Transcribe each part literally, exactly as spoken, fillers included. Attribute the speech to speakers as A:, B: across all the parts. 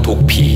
A: ทุกผี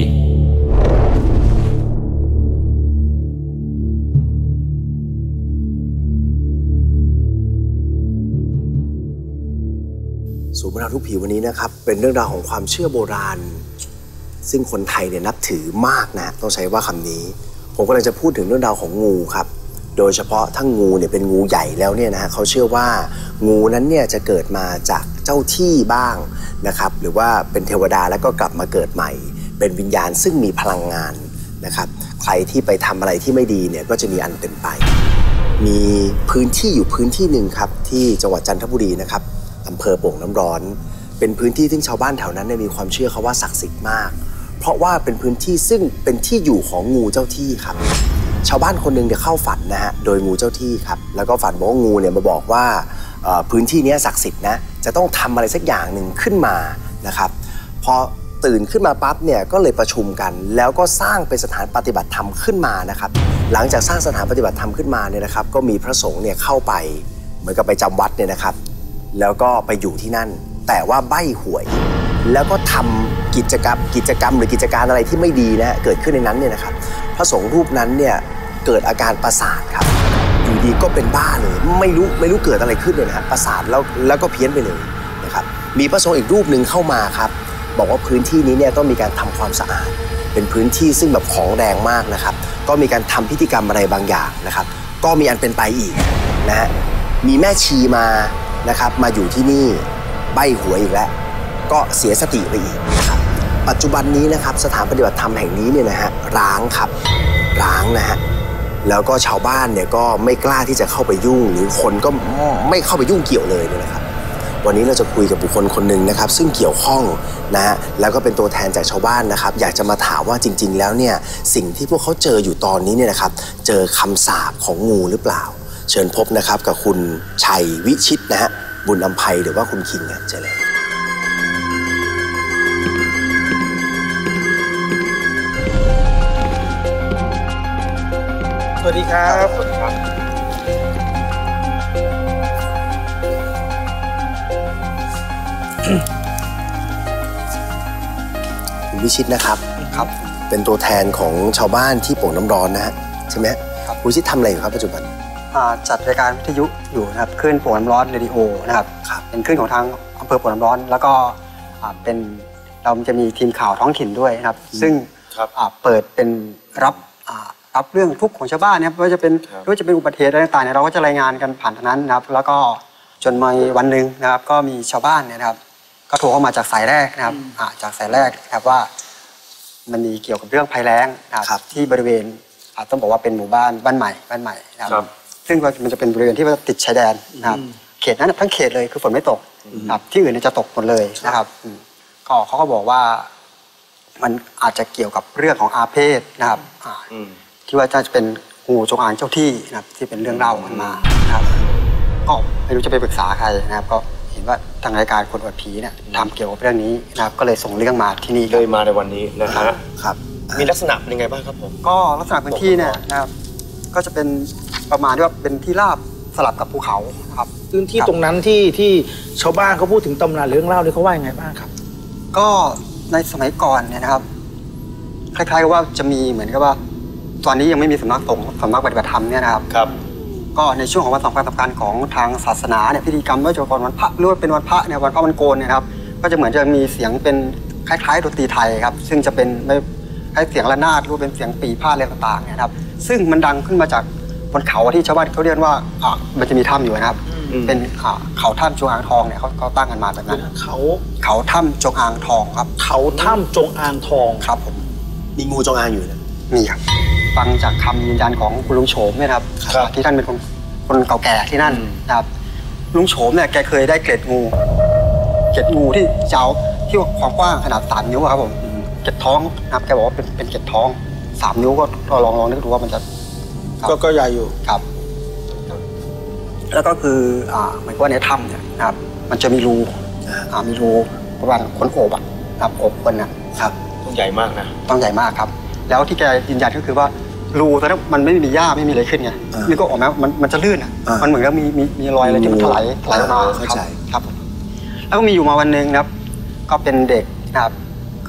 B: ศูนย์บรรเทาทุกข์ผีวันนี้นะครับเป็นเรื่องราวของความเชื่อโบราณซึ่งคนไทยเนี่ยนับถือมากนะต้องใช้ว่าคำนี้ผมกำลังจะพูดถึงเรื่องราวของงูครับโดยเฉพาะถ้างูเนี่ยเป็นงูใหญ่แล้วเนี่ยนะฮะเขาเชื่อว่างูนั้นเนี่ยจะเกิดมาจากเจ้าที่บ้างนะครับหรือว่าเป็นเทวดาแล้วก็กลับมาเกิดใหม่เป็นวิญญาณซึ่งมีพลังงานนะครับใครที่ไปทำอะไรที่ไม่ดีเนี่ยก็จะมีอันเป็นไปมีพื้นที่อยู่พื้นที่หนึ่งครับที่จังหวัดจันทบุรีนะครับอำเภอโป่งน้ำร้อนเป็นพื้นที่ที่ชาวบ้านแถวนั้นเนี่ยมีความเชื่อเขาว่าศักดิ์สิทธิ์มากเพราะว่าเป็นพื้นที่ซึ่งเป็นที่อยู่ของงูเจ้าที่ครับชาวบ้านคนหนึ่งเนี่ยเข้าฝันนะฮะโดยงูเจ้าที่ครับแล้วก็ฝันบอกว่างูเนี่ยมาบอกว่าพื้นที่นี้ศักดิ์สิทธิ์นะจะต้องทำอะไรสักอย่างหนึ่งขึ้นมานะครับพอตื่นขึ้นมาปั๊บเนี่ยก็เลยประชุมกันแล้วก็สร้างเป็นสถานปฏิบัติธรรมขึ้นมานะครับหลังจากสร้างสถานปฏิบัติธรรมขึ้นมาเนี่ยนะครับก็มีพระสงฆ์เนี่ยเข้าไปเหมือนกับไปจำวัดเนี่ยนะครับแล้วก็ไปอยู่ที่นั่นแต่ว่าใบ้หวยแล้วก็ทำกิจกรรมกิจกรรมหรือกิจการอะไรที่ไม่ดีนะเกิดขึ้นในนั้นเนี่ยนะครับพระสงฆ์รูปนั้นเนี่ยเกิดอาการประสาทครับอยู่ดีก็เป็นบ้าเลยไม่รู้ไม่รู้เกิดอะไรขึ้นเลยนะครับประสาทแล้วแล้วก็เพี้ยนไปเลยนะครับมีพระสงฆ์อีกรูปหนึ่งเข้ามาครับบอกว่าพื้นที่นี้เนี่ยต้องมีการทำความสะอาดเป็นพื้นที่ซึ่งแบบของแรงมากนะครับก็มีการทำพิธีกรรมอะไรบางอย่างนะครับก็มีอันเป็นไปอีกนะฮะมีแม่ชีมานะครับมาอยู่ที่นี่ใบ้หวยอีกแล้วก็เสียสติไปอีกนะครับปัจจุบันนี้นะครับสถานปฏิบัติธรรมแห่งนี้เนี่ยนะฮะร้างครับร้างนะฮะแล้วก็ชาวบ้านเนี่ยก็ไม่กล้าที่จะเข้าไปยุ่งหรือคนก็ไม่เข้าไปยุ่งเกี่ยวเลยนะครับวันนี้เราจะคุยกับบุคคลคนหนึ่งนะครับซึ่งเกี่ยวข้องนะฮะแล้วก็เป็นตัวแทนจากชาวบ้านนะครับอยากจะมาถามว่าจริงๆแล้วเนี่ยสิ่งที่พวกเขาเจออยู่ตอนนี้เนี่ยนะครับเจอคำสาปของงูหรือเปล่าเชิญพบนะครับกับคุณชัยวิชิตนะฮะบุญอำไพหรือว่าคุณคิงเนี่ยเจอเลย
C: สวัสดีครับสวัสดีครับ
B: คุณวิชิตนะครับ
C: ครับ
B: เป็นตัวแทนของชาวบ้านที่โป่งน้ำร้อนนะฮะใช่ไหมครับคุณวิชิตทำอะไรอยู่ครับปัจจุบัน
C: จัดรายการวิทยุอยู่นะครับคลื่นโป่งน้ำร้อนเรดิโอนะครับเป็นคลื่นของทางอำเภอโป่งน้ำร้อนแล้วก็เป็นเราจะมีทีมข่าวท้องถิ่นด้วยนะครับซึ่งเปิดเป็นรับรับเรื่องทุกข์ของชาวบ้านเนี่ยไม่ว่าจะเป็นไม่ว่าจะเป็นอุบัติเหตุอะไรต่างๆเราก็จะรายงานกันผ่านทางนั้นนะครับแล้วก็จนมาวันหนึ่งนะครับก็มีชาวบ้านเนี่ยนะครับก็โทรเข้ามาจากสายแรกนะครับจากสายแรกนะครับว่ามันมีเกี่ยวกับเรื่องภัยแล้งนะครับที่บริเวณต้องบอกว่าเป็นหมู่บ้านบ้านใหม่บ้านใหม่นะครับซึ่งมันจะเป็นบริเวณที่ติดชายแดนนะครับเขตนั้นทั้งเขตเลยคือฝนไม่ตกนะครับที่อื่นจะตกหมดเลยนะครับก็เขาก็บอกว่ามันอาจจะเกี่ยวกับเรื่องของอาเพศนะครับที่ว่าจะเป็นงูจงอางเจ้าที่นะครับที่เป็นเรื่องเล่ากันมานะครับก็ไม่รู้จะไปปรึกษาใครนะครับก็เห็นว่าทางรายการคนอวดผีเนี่ยทำเกี่ยวกับเรื่องนี้นะครับก็เลยส่งเรื่องมาที่นี่
A: เลยมาในวันนี้นะครับ
B: ครับ
A: มีลักษณะเป็นยังไงบ้างครับผม
C: ก็ลักษณะพื้นที่เนี่ยนะครับก็จะเป็นประมาณที่ว่าเป็นที่ราบสลับกับภูเขาครับ
D: พื้นที่ตรงนั้นที่ที่ชาวบ้านเขาพูดถึงตำนานเรื่องเล่าเนี่ยเขาว่ายังไงบ้างครับ
C: ก็ในสมัยก่อนเนี่ยนะครับคล้ายๆกับว่าจะมีเหมือนกับว่าตอนนี้ยังไม่มีสำนักสงฆ์สำนักปฏิบัติธรรมเนี่ยนะครับ
A: ครับ
C: ก็ในช่วงของวันสำคัญสำคัญของทางศาสนาเนี่ยพิธีกรรมไม่ว่าจะเป็นวันพระหรือว่าเป็นวันพระเนี่ยวันพระวันโกนเนี่ยครับก็จะเหมือนจะมีเสียงเป็นคล้ายๆดนตรีไทยครับซึ่งจะเป็นไม่คล้ายเสียงระนาดหรือเป็นเสียงปีพาดอะไรต่างๆเนี่ยครับซึ่งมันดังขึ้นมาจากบนเขาที่ชาวบ้านเขาเรียกว่าอ่ามันจะมีถ้ำอยู่นะครับเป็นเขาถ้ำจงอางทองเนี่ยเขาเขาตั้งกันมาแบบนั้น
D: เขา
C: เขาถ้ำจงอางทองครับ
D: เขาถ้ำจงอางทอง
C: ครับผม
B: มีงูจงอางอยู่นะ
C: มีครับฟังจากคำยืนยันของคุณลุงโฉมเนี่ยครับที่ท่านเป็นคนคนเก่าแก่ที่นั่นนะครับลุงโฉมเนี่ยแกเคยได้เกล็ดงูเกล็ดงูที่เจ้าที่ความกว้างขนาดสามนิ้วครับผมเกล็ดท้องนะครับแกบอกว่าเป็นเป็นเกล็ดท้องสามนิ้วก็ลองลองนึกดูว่ามันจะ
D: ก็ก็ใหญ่อยู่
C: ครับแล้วก็คืออ่าหมายว่าในถ้ำเนี่ยนะครับมันจะมีรูอ่ามีรูประมาณคนโอบอ่ะครับโอบคนนะครับ
A: ต้องใหญ่มากนะ
C: ต้องใหญ่มากครับแล้วที่แกยืนยันก็คือว่ารูตอนนั้นมันไม่มีหญ้าไม่มีอะไรขึ้นไงนี่ก็ออกมามันมันจะลื่นอ่ะมันเหมือนกับมีมีมีรอยอะไรที่มันถลายถลายออกมาครับครับแล้วก็มีอยู่มาวันหนึ่งนะครับก็เป็นเด็กนะครับเข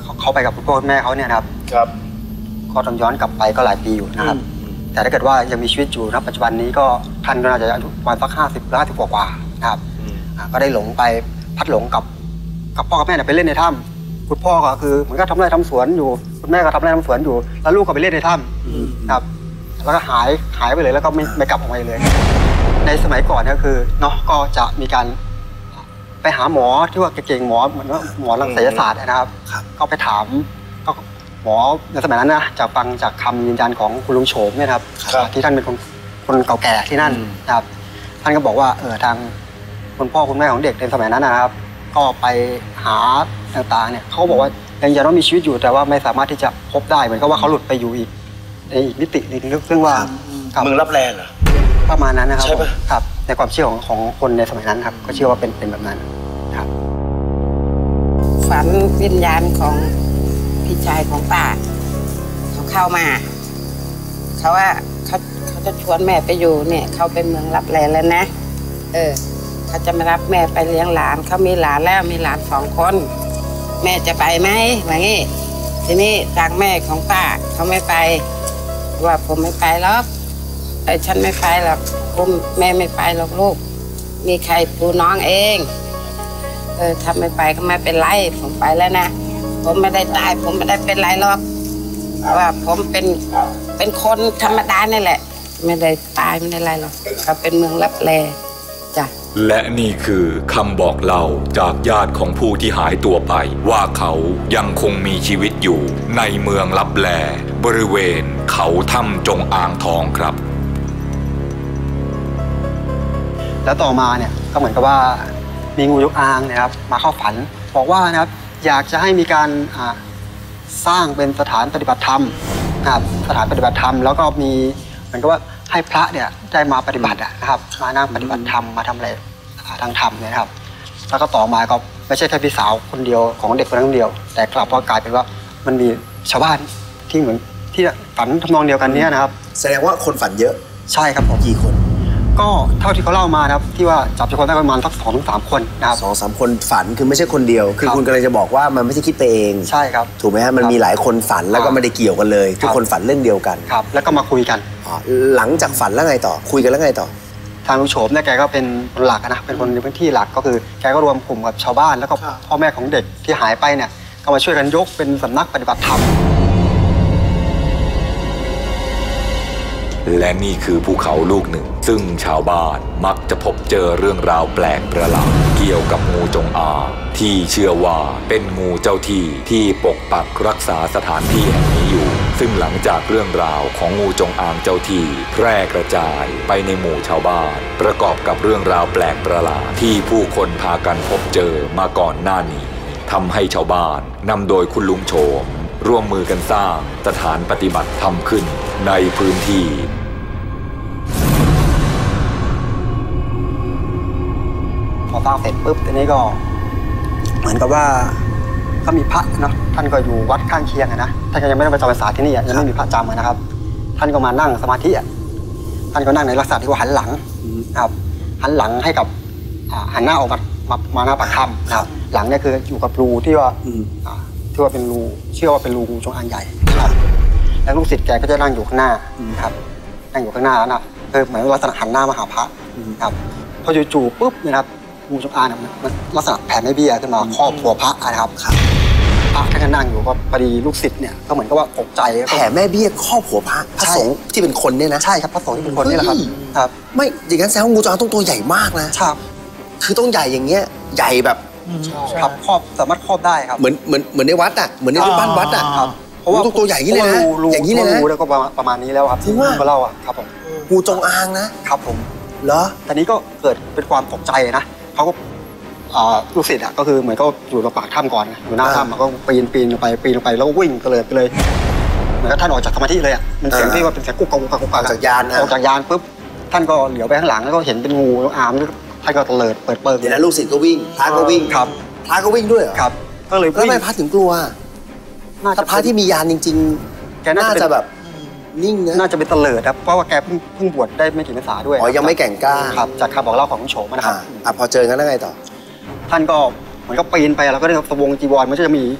C: เขาไปกับคุณพ่อคุณแม่เขาเนี่ยนะครับ
A: ครับ
C: ก็ต้องย้อนกลับไปก็หลายปีอยู่นะครับ แต่ถ้าเกิดว่ายังมีชีวิตอยู่ณปัจจุบันนี้ก็ท่านก็น่าจะอายุประมาณสักห้าสิบห้าสิบกว่าๆนะครับก็ได้หลงไปพัดหลงกับกับพ่อกับแม่ไปเล่นในถ้ำคุณพ่อก็คือเหมือนก็ทำไร่ทำสวนอยู่คุณแม่ก็ทำไร่ทำสวนอยู่แล้วลูกก็ไปเล่นในถ้ำครับแล้วก็หายหายไปเลยแล้วก็ไม่ไม่กลับออกมาเลยในสมัยก่อนก็คือเนาะก็จะมีการไปหาหมอที่ว่าเก่งๆหมอเหมือนว่าหมอทางไสยศาสตร์นะครับก็ไปถามก็หมอในสมัยนั้นนะจากฟังจากคำยืนยันของคุณลุงโฉมเนี่ยครับที่ท่านเป็นคนคนเก่าแก่ที่นั่นนะครับท่านก็บอกว่าเออทางคุณพ่อคุณแม่ของเด็กในสมัยนั้นนะครับก็ไปหาต่างๆเนี่ยเขาบอกว่ายังยันว่ามีชีวิตอยู่แต่ว่าไม่สามารถที่จะพบได้เหมือนกับว่าเขาหลุดไปอยู่อีกในอีกมิติหนึ่งซึ่งว่า
A: เมืองรับแลเหรอ
C: ประมาณนั้นนะครับ
A: ใช่ปะ
C: ครับในความเชื่อของของคนในสมัยนั้นครับก็เชื่อว่าเป็นเป็นแบบนั้นครับ
E: ฝันวิญญาณของพี่ชายของป้าเขาเข้ามาเขาว่าเขาเขาจะชวนแม่ไปอยู่เนี่ยเขาเป็นเมืองรับแลแล้วนะเออเขาจะมารับแม่ไปเลี้ยงหลานเขามีหลานแล้วมีหลานสองคนแม่จะไปไหมอย่างนี้ทีนี้ทางแม่ของป้าเขาไม่ไปว่าผมไม่ไปหรอกแต่ฉันไม่ไปหรอกผมแม่ไม่ไปหรอกลูกมีใครปูน้องเองเออถ้าไม่ไปก็ไม่เป็นไรผมไปแล้วนะผมไม่ได้ตายผมไม่ได้เป็นไรหรอกเพราะว่าผมเป็นเป็นคนธรรมดานี่แหละไม่ได้ตายไม่ได้ไรหรอกเขาเป็นเมืองลับแลจ้ะ
F: และนี่คือคำบอกเล่าจากญาติของผู้ที่หายตัวไปว่าเขายังคงมีชีวิตอยู่ในเมืองลับแลบริเวณเขาถ้ำจงอางทองครับ
C: แล้วต่อมาเนี่ยก็เหมือนกับว่ามีงูจงอางนะครับมาเข้าฝันบอกว่านะครับอยากจะให้มีการสร้างเป็นสถานปฏิบัติธรรมนะครับสถานปฏิบัติธรรมแล้วก็มีเหมือนกับว่าให้พระเนี่ยได้มาปฏิบัตินะครับมานั่งปฏิบัติธรรมมาทำอะไรทางธรรมเนี่ยครับแล้วก็ต่อมาก็ไม่ใช่แค่พี่สาวคนเดียวของเด็กคนนั้นคนเดียวแต่กลับว่ากลายเป็นว่ามันมีชาวบ้านที่เหมือนที่ฝันทำนองเดียวกันนี้นะครับ
B: แสดงว่าคนฝันเยอะ
C: ใช่ครับผม
B: กี่คน
C: ก็เท่าที่เขาเล่ามานะครับที่ว่าจับคนได้ประมาณสักสองถึงสามคนนะครับ
B: สองสามคนฝันคือไม่ใช่คนเดียวคือคุณกำลังจะบอกว่ามันไม่ใช่คิดไปเอง
C: ใช่ครับ
B: ถูกไหมฮะมันมีหลายคนฝันแล้วก็ไม่ได้เกี่ยวกันเลยทุกคนฝันเรื่องเดียวกัน
C: ครับแล้วก็มาคุยกัน
B: หลังจากฝันแล้วไงต่อคุยกันแล้วไงต่อ
C: ทางลุงโฉมเนี่ยแกก็เป็นคนหลักนะเป็นคนในพื้นที่หลักก็คือแกก็รวมกลุ่มกับชาวบ้านแล้วก็พ่อแม่ของเด็กที่หายไปเนี่ยก็มาช่วยกันยกเป็นสำนักปฏิบัติธรรม
F: และนี่คือภูเขาลูกหนึ่งซึ่งชาวบ้านมักจะพบเจอเรื่องราวแปลกประหลาดเกี่ยวกับงูจงอางที่เชื่อว่าเป็นงูเจ้าที่ที่ปกปักรักษาสถานที่แห่งนี้อยู่ซึ่งหลังจากเรื่องราวของงูจงอางเจ้าที่แพร่กระจายไปในหมู่ชาวบ้านประกอบกับเรื่องราวแปลกประหลาดที่ผู้คนพากันพบเจอมาก่อนหน้านี้ทำให้ชาวบ้านนำโดยคุณลุงโฉมร่วมมือกันสร้างสถานปฏิบัติธรรมขึ้นในพื้นที่
C: พอสร้างเสร็จปุ๊บทีนี้ก็เหมือนกับว่าก็มีพระเนาะท่านก็อยู่วัดข้างเคียงนะท่านก็ยังไม่ได้ไปจำพรรษาที่นี่ยังไม่มีพระจำนะครับท่านก็มานั่งสมาธิท่านก็นั่งในลักษณะที่ว่าหันหลังนะครับหันหลังให้กับหันหน้าออกมามามาหน้าปากถ้ำนะครับหลังเนี่ยคืออยู่กับรูที่ว่าที่ว่าเป็นรูเชื่อว่าเป็นรูงูจงอางใหญ่ครับแล้วลูกศิษย์แกก็จะนั่งอยู่ข้างหน้าครับนั่งอยู่ข้างหน้าแล้วนะคือเหมือนลักษณะหันหน้ามาหาพระครับพอจู่ๆปุ๊บนะครับงูจงอางมันลักษณะแผ่แม่เบี้ยขึ้นมาครอบหัวพระนะครับพระท่านก็นั่งอยู่ก็พอดีลูกศิษย์เนี่ยก็เหมือนกับว่าตกใจ
B: แผ่แม่เบี้ยครอบหัวพระพระสงฆ์ที่เป็นคนเนี่ยนะ
C: ใช่ครับพระสงฆ์ที่เป็นคนนี่แหละครับครับ
B: ไม่อย่างนั้นแสดงว่างูจงอางต้องตัวใหญ่มากนะ
C: ใช่
B: คือต้องใหญ่อย่างเงี้ยใหญ่แบบ
C: ครับครอบสามารถครอบได้ครับ
B: เหมือนเหมือนเหมือนในวัดอ่ะเหมือนในบ้านวัดอ่ะ
C: เพราะว่า
B: ตัวใหญ่อย่างนี้เลยนะอย่างนี้เลยนะ
C: แล้วก็ประมาณนี้แล้วครับ
B: จริงว่า
C: ก็เล่าอ่ะครับผม
B: งูจงอางนะครับ
C: ผม
B: เหรอ
C: แต่นี้ก็เกิดเป็นความตกใจนะเขาก็ลูกศิษย์อ่ะก็คือเหมือนก็อยู่ในปากถ้ำก่อนอยู่หน้าถ้ำก็ปีนปีนลงไปปีนลงไปแล้ววิ่งก็เลยไปเลยเหมือนกับท่านออกจากสมาธิเลยอ่ะมันเสียงที่ว่าเป็นเสียงกุ๊กกุ๊กกุ๊กกุ๊ก
B: จากยาน
C: ออกจากยานปุ๊บท่านก็เหลียวไปข้างหลังแล้วก็เห็นเป็นงูจงอางท่านก็เตลิดเปิดเปิด
B: เดี๋ยวนะลูกศิษย์ก็วิ่งพระก็วิ่ง
C: ครับ
B: พระก็วิ่งด้วยเหรอ
C: ครับก็เลย
B: แล้วทำไมพระถึงกลัวถ้าพระที่มียานจริงๆแกน่าจะแบบนิ่งนะ
C: น่าจะเป็นเตลิดครับเพราะว่าแกเพิ่งเพิ่งบวชได้ไม่กี่พรรษาด้วย
B: อ๋อยังไม่แก่งกล้า
C: ครับจากคำบอกเล่าของลุงโฉมนะครับ
B: อ่ะพอเจอกันแล้วไงต่อ
C: ท่านก็เหมือนกับปีนไปแล้วก็ได้สวงจีวรมันจะมีป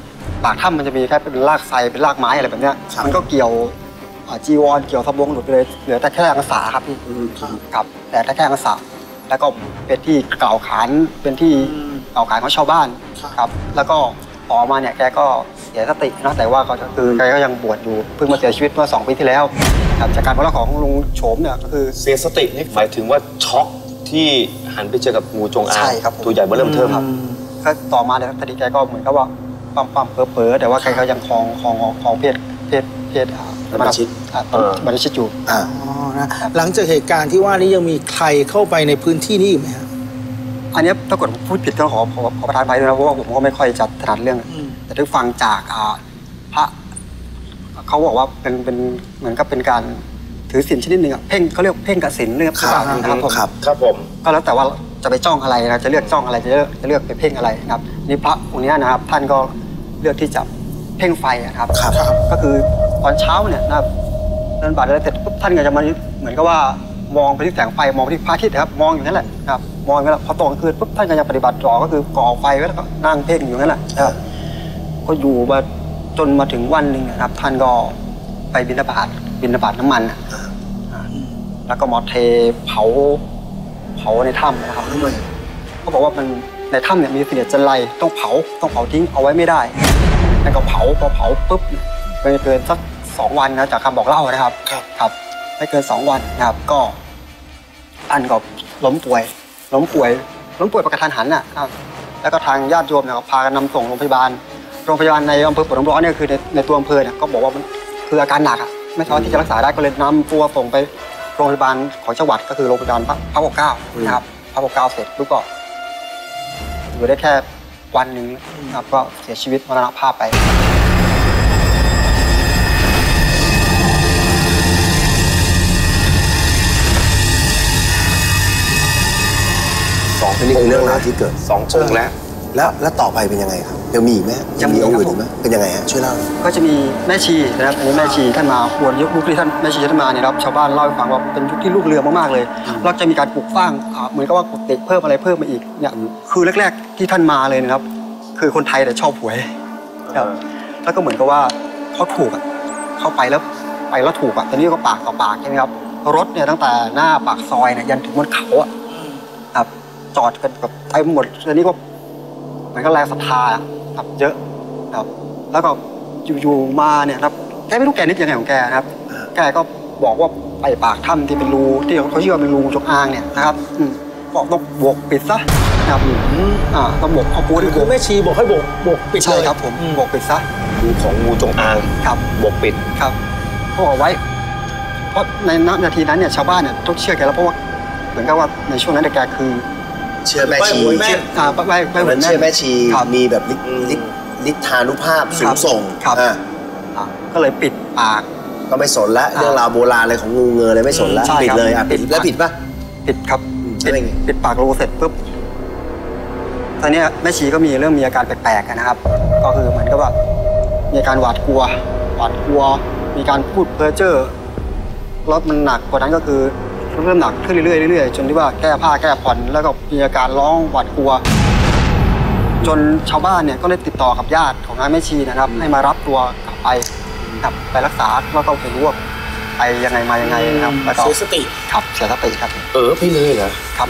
C: ปากถ้ำมันจะมีแค่เป็นรากไทรเป็นรากไม้อะไรแบบเนี้ยมันก็เกี่ยวจีวรเกี่ยวสบงหลุดไปเลยเหลือแต่แค่อังสาครับพี่ครับแต่แค่อังสาแล้วก็เป็นที่กล่าวขานเป็นที่กล่าวขานของชาวบ้านครับแล้วก็ออกมาเนี่ยแกก็เสียสตินะแต่ว่าก็คือแกก็ยังบวชอยู่เพิ่งมาเสียชีวิตเมื่อสองปีที่แล้วจากการมรณะของลุงโฉมเนี่ยก็คือ
A: เสียสตินี่หมายถึงว่าช็อกที่หันไปเจอกับงูจงอาง
C: ใช่ครับ
A: ตัวใหญ่เบ้อเริ่มเทิมครับ
C: ก็ต่อมาเนี่ยสติแกก็เหมือนกับว่าปั๊มปั๊มเผลอๆแต่ว่าแกก็ยังคลองคลองคลองเพศเพศเพศบรรชิตบรรชิตอยู่
D: อ๋อนะหลังจากเหตุการณ์ที่ว่านี้ยังมีใครเข้าไปในพื้นที่นี้อีกไหมครับ
C: อันนี้ถ้าเกิดพูดผิดก็ขอขอขอประทานอภัยด้วยนะเพราะว่าผมก็ไม่ค่อยจะถนัดเรื่องแต่ได้ฟังจากพระเขาบอกว่าเป็นเป็นเหมือนกับเป็นการถือศีลชนิดหนึ่งอ่ะเพ่งเขาเรียกเพ่งกสิณเรื่องครับ
A: ครับผมครับผม
C: ก็แล้วแต่ว่าจะไปจ้องอะไรนะจะเลือกจ้องอะไรจะเลือกจะเลือกไปเพ่งอะไรนะครับนี่พระองค์นี้นะครับท่านก็เลือกที่จะเพ่งไฟนะครับก็คือตอนเช้าเนี่ยนะครับเดินบาตรแล้วเสร็จปุ๊บท่านก็จะมาเหมือนกับว่ามองไปที่แสงไฟมองไปที่พระอาทิตย์นะครับมองอย่างนั้นแหละนะครับมองอย่างนั้นแหละพอตกกลางคืนปุ๊บท่านก็จะปฏิบัติต่อก็คือก่อไฟไว้แล้วก็นั่งเพ่งอยู่นั่นแหละนะครับก็อยู่มาจนมาถึงวันหนึ่งนะครับท่านก็ไปบิณฑบาตบิณฑบาตน้ำมันแล้วก็มาเทเผาเผาในถ้ำนะครับเขาบอกว่ามันในถ้ำเนี่ยมีเสนียดจันไรต้องเผาต้องเผาทิ้งเอาไว้ไม่ได้แล้วก็เผาพอเผาปุ๊บไม่เกินสักสองวันนะจากคำบอกเล่านะครับครับไม่เกินสองวันนะครับก็ท่านก็ล้มป่วยล้มป่วยล้มป่วยประกระทันหันนะครับแล้วก็ทางญาติโยมเนี่ยพากันนำส่งโรงพยาบาลโรงพยาบาลในอำเภอปฐมร้อนเนี่ยคือในในตัวอำเภอเนี่ยก็บอกว่ามันคืออาการหนักอ่ะไม่สามารถที่จะรักษาได้ก็เลยนำตัวส่งไปโรงพยาบาลของจังหวัดก็คือโรงพยาบาลพระปกเกล้านะครับพระปกเกล้าเสร็จปุ๊บก็อยู่ได้แค่วันหนึ่งนะครับก็เสียชีวิตมรณภาพไป
B: สองนี่คือเรื่องราวที่เกิด
A: สององค์แล้ว
B: แล้วแล้วต่อไปเป็นยังไงครับยังมีไหมยังมีองค์อื่นอีกไหมเป็นยังไงฮะช่วยเล่า
C: ก็จะมีแม่ชีนะครับอันนี้แม่ชีท่านมาบวชยุคยุคที่ท่านแม่ชีท่านมาเนี่ยครับชาวบ้านเล่าให้ฟังว่าเป็นยุคที่ลูกเรือมากๆเลยแล้วจะมีการปลูกสร้างเหมือนกับว่ากุฏิเพิ่มอะไรเพิ่มมาอีกเนี่ยคือแรกๆที่ท่านมาเลยนะครับคือคนไทยแต่ชอบหวยครับแล้วก็เหมือนกับว่าเขาถูกเข้าไปแล้วไปแล้วถูกอ่ะตอนนี้ก็ปากต่อปากใช่ไหมครับรถเนี่ยตั้งแต่หน้าปากซอยเนี่ยยันถึงบนเขาอ่ะครับจอดกันแบบเต็มหมดตอนนี้ก็มันก็แรงศรัทธาครับเยอะครับแล้วก็อยู่ๆมาเนี่ยครับแกไม่รู้แกนึกยังไงของแกนะครับแกก็บอกว่าไปปากถ้ำที่เป็นรูที่เขาเชื่อว่าเป็นรูจงอางเนี่ยนะครับบอกต้องบวกปิดซะนะครับอ่าต้องบวกเอาปูที่
D: คือแม่ชีบอกให้บวกบวกปิด
C: ใช่ครับผมบวกปิดซะ
A: รูของงูจงอาง
C: ครับ
A: บวกปิด
C: ครับเขาบอกไว้เพราะในนาทีนั้นเนี่ยชาวบ้านเนี่ยต้องเชื่อแกแล้วเพราะว่าเหมือนกับว่าในช่วงนั้นแกคือ
B: เชื่อแม่ชี
C: เชื่ออ่าไปไปเหมือน
B: เชื่อแม่ชีมีแบบฤทธานุภาพสูงส่ง
C: ครับก็เลยปิดปาก
B: ก็ไม่สนละเรื่องราวโบราณอะไรของงูเงยอะไรไม่สนละปิดเลยอ่ะปิดแล้วผิดป่ะ
C: ปิดครับปิดปากรูเสร็จปุ๊บตอนนี้แม่ชีก็มีเริ่มมีอาการแปลกๆนะครับก็คือเหมือนกับว่ามีอาการหวาดกลัวหวาดกลัวมีการพูดเพ้อเจ้อแล้วมันหนักกว่านั้นก็คือเริ่มหนักขึ้นเรื่อยๆเรื่อยๆจนที่ว่าแก้ผ้าแก้ผ่อนแล้วก็มีอาการร้องหวาดกลัวจนชาวบ้านเนี่ยก็เลยติดต่อกับญาติของนายแม่ชีนะครับให้มารับตัวกลับไปกลับไปรักษาแล้วก็ไปรู้ว่าไปยังไงมายังไงนะครับแล้วก็
D: เสียสติ
C: ครับเสียสติครับ
A: เออพี่เลยเหรอ
C: ครับ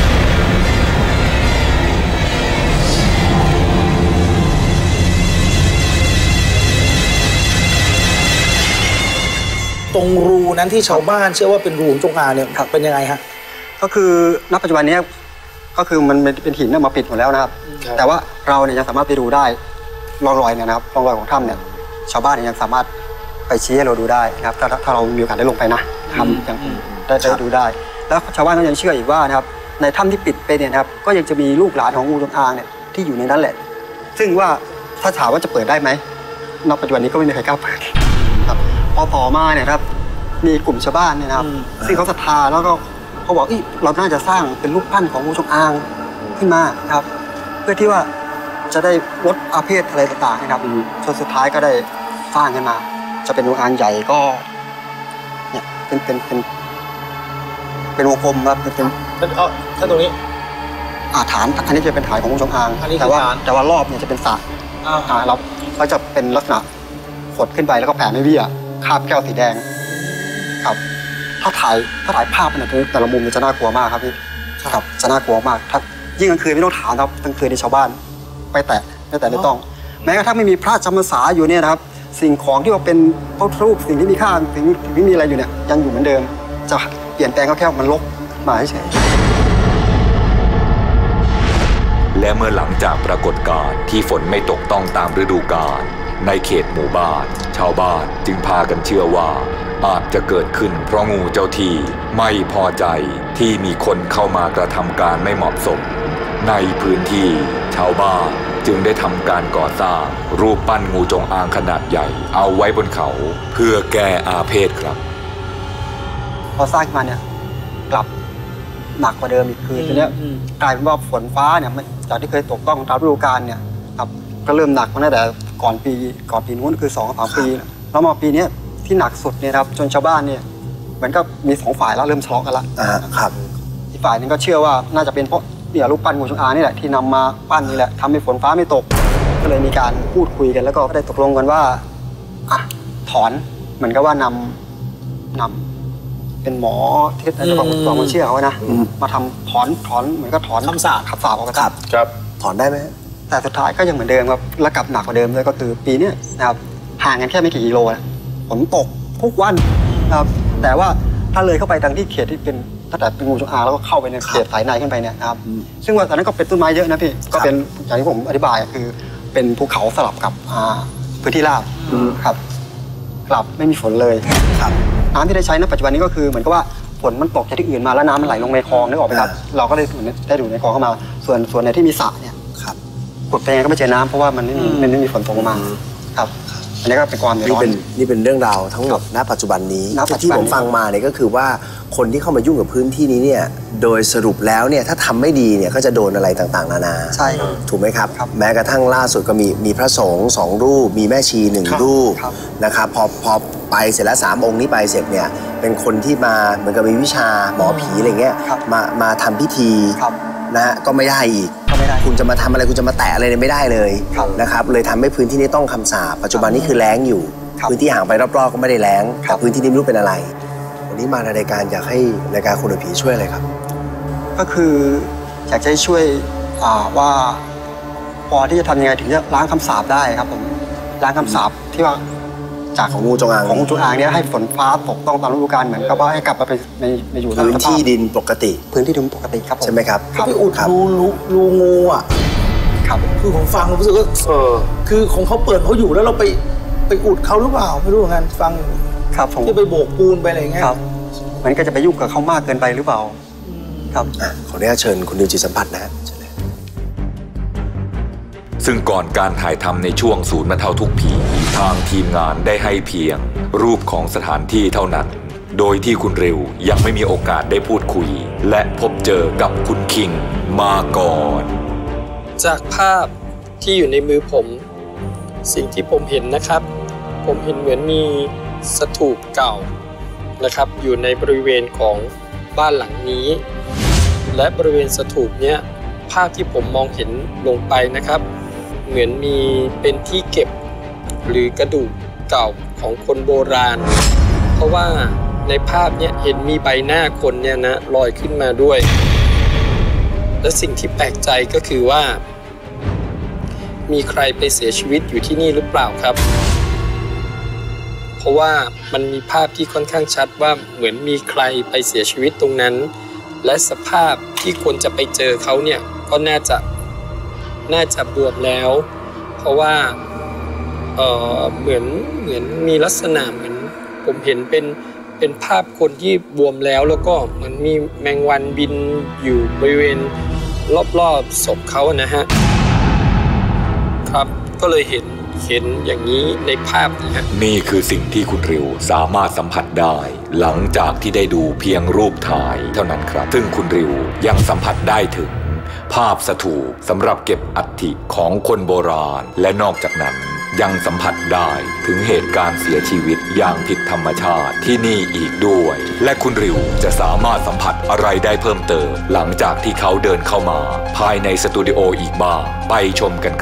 D: ตรงรูนั้นที่ชาวบ้านเชื่อว่าเป็นรูจงอางเนี่ยเป็นยังไงฮะ
C: ก็คือณปัจจุบันนี้ก็คือมันเป็นหินมาปิดหมดแล้วนะครับแต่ว่าเราเนี่ยยังสามารถไปดูได้ร่องรอยเนี่ยนะครับร่องรอยของถ้ำเนี่ยชาวบ้านเนี่ยยังสามารถไปชี้ให้เราดูได้นะครับถ้าถ้าเรามีโอกาสได้ลงไปนะทำอย่างได้ได้ดูได้แล้วชาวบ้านก็ยังเชื่ออีกว่านะครับในถ้ำที่ปิดไปเนี่ยนะครับก็ยังจะมีลูกหลานของงูจงอางเนี่ยที่อยู่ในนั้นแหละซึ่งว่าถ้าถามว่าจะเปิดได้ไหมณปัจจุบันนี้ก็ไม่มีใครกล้าเปิดครับพอต่อมาเนี่ยครับมีกลุ่มชาวบ้านเนี่ยนะครับซึ่งเขาศรัทธาแล้วก็เขาบอกเราน่าจะสร้างเป็นรูปปั้นของงูจงอางขึ้นมาครับเพื่อที่ว่าจะได้ลดอาเพศอะไรต่างๆนะครับจนสุดท้ายก็ได้สร้างขึ้นมาจะเป็นงูอางใหญ่ก็เนี่ยเป็นเป็นเป็นเป็นวงกลมครับเป็น
D: เป็นเออถ้าตรงนี้
C: อ่าฐานอันนี้จะเป็นฐานของงูจงอางแต่ว่าแต่ว่ารอบเนี่ยจะเป็นสระอ่าเราเขาจะเป็นลักษณะขดขึ้นไปแล้วก็แผ่ไม่เบี้ยคาบแก้วสีแดงครับถ้าถ่ายถ้าถ่ายภาพเนี่ยแต่ละมุมมันจะน่ากลัวมากครับพี่ครับจะน่ากลัวมากถ้ายิ่งกลางคืนไม่ต้องถามครับกลางคืนในชาวบ้านไปแตะไม่แต่ไม่ต้องแม้กระทั่งไม่มีพระจำพรรษาอยู่เนี่ยนะครับสิ่งของที่ว่าเป็นพระรูปสิ่งที่มีค่าสิ่งที่มีอะไรอยู่เนี่ยยังอยู่เหมือนเดิมจะเปลี่ยนแปลงก็แค่มันลบมาเฉย
F: และเมื่อหลังจากปรากฏการณ์ที่ฝนไม่ตกต้องตามฤดูกาลในเขตหมู่บ้านชาวบ้านจึงพากันเชื่อว่าอาจจะเกิดขึ้นเพราะงูเจ้าที่ไม่พอใจที่มีคนเข้ามากระทำการไม่เหมาะสมในพื้นที่ชาวบ้านจึงได้ทำการก่อสร้างรูปปั้นงูจงอางขนาดใหญ่เอาไว้บนเขาเพื่อแก้อาเพศครับ
C: พอสร้างมาเนี่ยกลับหนักกว่าเดิมอีกคือทีเนี้ยกลายเป็นว่าฝนฟ้าเนี่ยจากที่เคยตกต้องตามฤดูกาลเนี่ยครับก็เริ่มหนักมาตั้งแต่ก่อนปีก่อนปีนู้นคือสองสามปีแล้วมาปีนี้ที่หนักสุดเนี่ยครับจนชาวบ้านเนี่ยเหมือนก็มีสองฝ่ายแล้วเริ่มทะเลาะกันละครับอีกฝ่ายนึงก็เชื่อว่าน่าจะเป็นเพราะเนี่ยรูปปั้นงูจงอางนี่แหละที่นำมาปั้นนี่แหละทำให้ฝนฟ้าไม่ตกก็เลยมีการพูดคุยกันแล้วก็ได้ตกลงกันว่าอ่ะถอนเหมือนกับว่านำนำเป็นหมอที่แต่ละความเชื่อเขานะมาทำถอนถอนเหมือนก็ถอน
D: คำสาป
C: คำสาปออกกัน
B: ครับถอนได้ไหม
C: แต่สุดท้ายก็ยังเหมือนเดิมครับและกลับหนักกว่าเดิมเลยก็คือปีนี้นะครับห่างกันแค่ไม่กี่กิโลนะฝนตกทุกวันนะครับแต่ว่าถ้าเลยเข้าไปทางที่เขตที่เป็นถ้าแต่เป็นงูจงอางแล้วก็เข้าไปในเขตสายในขึ้นไปเนี่ยนะครับซึ่งว่าตอนนั้นก็เป็นต้นไม้เยอะนะพี่ก็เป็นอย่างที่ผมอธิบายคือเป็นภูเขาสลับกับพื้นที่ราบครับกลับไม่มีฝนเลยครับน้ำที่ได้ใช้ณปัจจุบันนี้ก็คือเหมือนกับว่าฝนมันตกจากที่อื่นมาแล้วน้ำมันไหลลงในคลองนึกออกไหมครับเราก็เลยได้ดูในคลองเข้ามาส่วนส่วนในที่มีสระเนี่ยขุดไปก็ไม่เจอน้ำเพราะว่ามันไม่มีมันไม่มีฝนตกมาครับอันนี้ก็เป็นความเดือดร้อน
B: นี่เป็นเรื่องราวทั้งหมดณปัจจุบันนี้ที่ผมฟังมาเนี่ยก็คือว่าคนที่เข้ามายุ่งกับพื้นที่นี้เนี่ยโดยสรุปแล้วเนี่ยถ้าทำไม่ดีเนี่ยก็จะโดนอะไรต่างๆนานา
C: ใช่
B: ถูกไหมครับแม้กระทั่งล่าสุดก็มีมีพระสงฆ์สองรูปมีแม่ชีหนึ่งรูปนะครับพอพอไปเสร็จแล้วสามองค์นี้ไปเสร็จเนี่ยเป็นคนที่มาเหมือนกับมีวิชาหมอผีอะไรเงี้ยมามาทำพิธีนะฮะก็ไม่ได้อีกคุณจะมาทำอะไรคุณจะมาแตะอะไรไม่ได้เลยนะครับเลยทำให้พื้นที่นี้ต้องคำสาปปัจจุบันนี้คือแล้งอยู่พื้นที่ห่างไปรอบๆก็ไม่ได้แล้งแต่พื้นที่นี้ไม่รู้เป็นอะไรวันนี้มาในรายการอยากให้รายการคนผีช่วยอะไรครับ
C: ก็คืออยากจะให้ช่วยว่าพอที่จะทำยังไงถึงจะล้างคำสาปได้ครับผมล้างคำสาปที่ว่าจาก
B: ของงูจงอาง
C: ของงูจงอางเนี้ยให้ฝนฟ้าตกต้องตามฤดูกาลเหมือนกับว่าให้กลับมาเป็นในในอยู่
B: พื้นที่ดินปกติ
C: พื้นที่ดินปกติครับ
B: ใช่ไหมครับ
D: ไปอุดรูรูงูอ่ะ
C: ครับ
D: คือผมฟังรู้สึกว่าเออคือของเขาเปิดเขาอยู่แล้วเราไปไปอุดเขาหรือเปล่าไม่รู้เหมือนกันฟัง
C: ครับผม
D: จะไปโบกปูนไปอะไรเงี้ย
C: ครับมันก็จะไปยุ่งกับเขามากเกินไปหรือเปล่าครับ
B: ขออนุญาตเชิญคุณดิวจิตสัมผัสนะ
F: ซึ่งก่อนการถ่ายทำในช่วงศูนย์บรรเทาทุกข์ผีทางทีมงานได้ให้เพียงรูปของสถานที่เท่านั้นโดยที่คุณริวยังไม่มีโอกาสได้พูดคุยและพบเจอกับคุณคิงมาก่อน
G: จากภาพที่อยู่ในมือผมสิ่งที่ผมเห็นนะครับผมเห็นเหมือนมีสถูปเก่านะครับอยู่ในบริเวณของบ้านหลังนี้และบริเวณสถูปเนี้ยภาพที่ผมมองเห็นลงไปนะครับเหมือนมีเป็นที่เก็บหรือกระดูกเก่าของคนโบราณเพราะว่าในภาพเนี้ยเห็นมีใบหน้าคนเนี่ยนะลอยขึ้นมาด้วยและสิ่งที่แปลกใจก็คือว่ามีใครไปเสียชีวิตอยู่ที่นี่หรือเปล่าครับเพราะว่ามันมีภาพที่ค่อนข้างชัดว่าเหมือนมีใครไปเสียชีวิตตรงนั้นและสภาพที่คนจะไปเจอเขาเนี่ยก็น่าจะน่าจะบวมแล้วเพราะว่าเอ่อเหมือนเหมือนมีลักษณะเหมือนผมเห็นเป็นเป็นภาพคนที่บวมแล้วแล้วก็เหมือนมีแมงวันบินอยู่บริเวณรอบๆศพเขานะฮะครับก็เลยเห็นเห็นอย่างนี้ในภาพนี้ฮะ
F: นี่คือสิ่งที่คุณริวสามารถสัมผัสได้หลังจากที่ได้ดูเพียงรูปถ่ายเท่านั้นครับซึ่งคุณริวยังสัมผัสได้ถึงภาพสถูปสำหรับเก็บอัฐิของคนโบราณและนอกจากนั้นยังสัมผัสได้ถึงเหตุการณ์เสียชีวิตอย่างผิดธรรมชาติที่นี่อีกด้วยและคุณริวจะสามารถสัมผัสอะไรได้เพิ่มเติมหลังจากที่เขาเดินเข้ามาภายในสตูดิโออีกบ้างไปชมกันครับ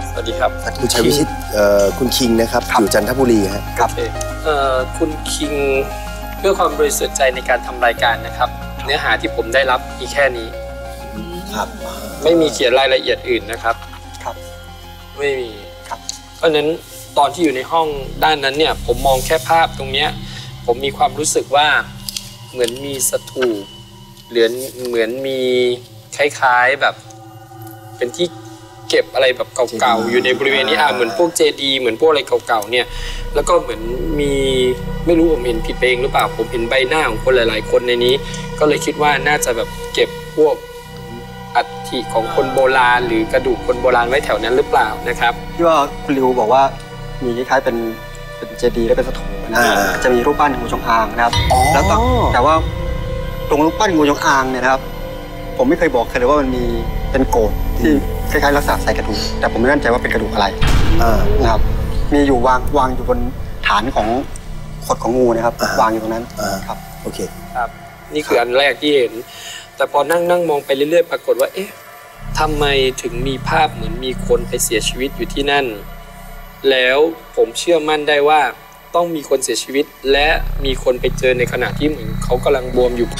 G: สวัสดีครับ
B: คุณชัยวิชิตเอ่อคุณคิงนะครับอยู่จันทบุรีฮะ
C: ครับ
G: เอ่อคุณคิงเพื่อความบริสุทธิ์ใจในการทำรายการนะครับ เนื้อหาที่ผมได้รับมีแค่นี้
B: ครับ
G: ไม่มีเขียนรายละเอียดอื่นนะครับ
C: ครับ
G: ไม่มี
C: ครับ
G: เพราะฉะนั้นตอนที่อยู่ในห้องด้านนั้นเนี่ยผมมองแค่ภาพตรงเนี้ยผมมีความรู้สึกว่าเหมือนมีสถูปหรือเหมือนมีคล้ายๆแบบเป็นที่เก็บอะไรแบบเก่าๆอยู่ในบริเวณนี้อ่ะเหมือนพวกเจดีย์เหมือนพวกอะไรเก่าๆเนี่ยแล้วก็เหมือนมีไม่รู้ผมเห็นผิดไปเองหรือเปล่าผมเห็นใบหน้าของคนหลายๆคนในนี้ก็เลยคิดว่าน่าจะแบบเก็บพวกอัฐิของคนโบราณหรือกระดูกคนโบราณไว้แถวนั้นหรือเปล่านะครับ
C: ที่ว่าคุณริวบอกว่ามีคล้ายๆเป็นเป็นเจดีย์และเป็นสถูปนะจะมีรูปปั้นงูจงอางนะครับแล้วแต่แต่ว่าตรงรูปปั้นงูจงอางเนี่ยนะครับผมไม่เคยบอกใครเลยว่ามันมีเป็นโกดที่คล้ายๆลักษณะใส่กระดูกแต่ผมไม่แน่ใจว่าเป็นกระดูกอะไรนะครับมีอยู่วางวางอยู่บนฐานของขดของงูนะครับวางอยู่ตรงนั้นครับ
B: โอเค
G: ครับนี่คืออันแรกที่เห็นแต่พอนั่งนั่งมองไปเรื่อยๆปรากฏว่าเอ๊ะทำไมถึงมีภาพเหมือนมีคนไปเสียชีวิตอยู่ที่นั่นแล้วผมเชื่อมั่นได้ว่าต้องมีคนเสียชีวิตและมีคนไปเจอในขณะที่เหมือนเขากำลังบวมอยู่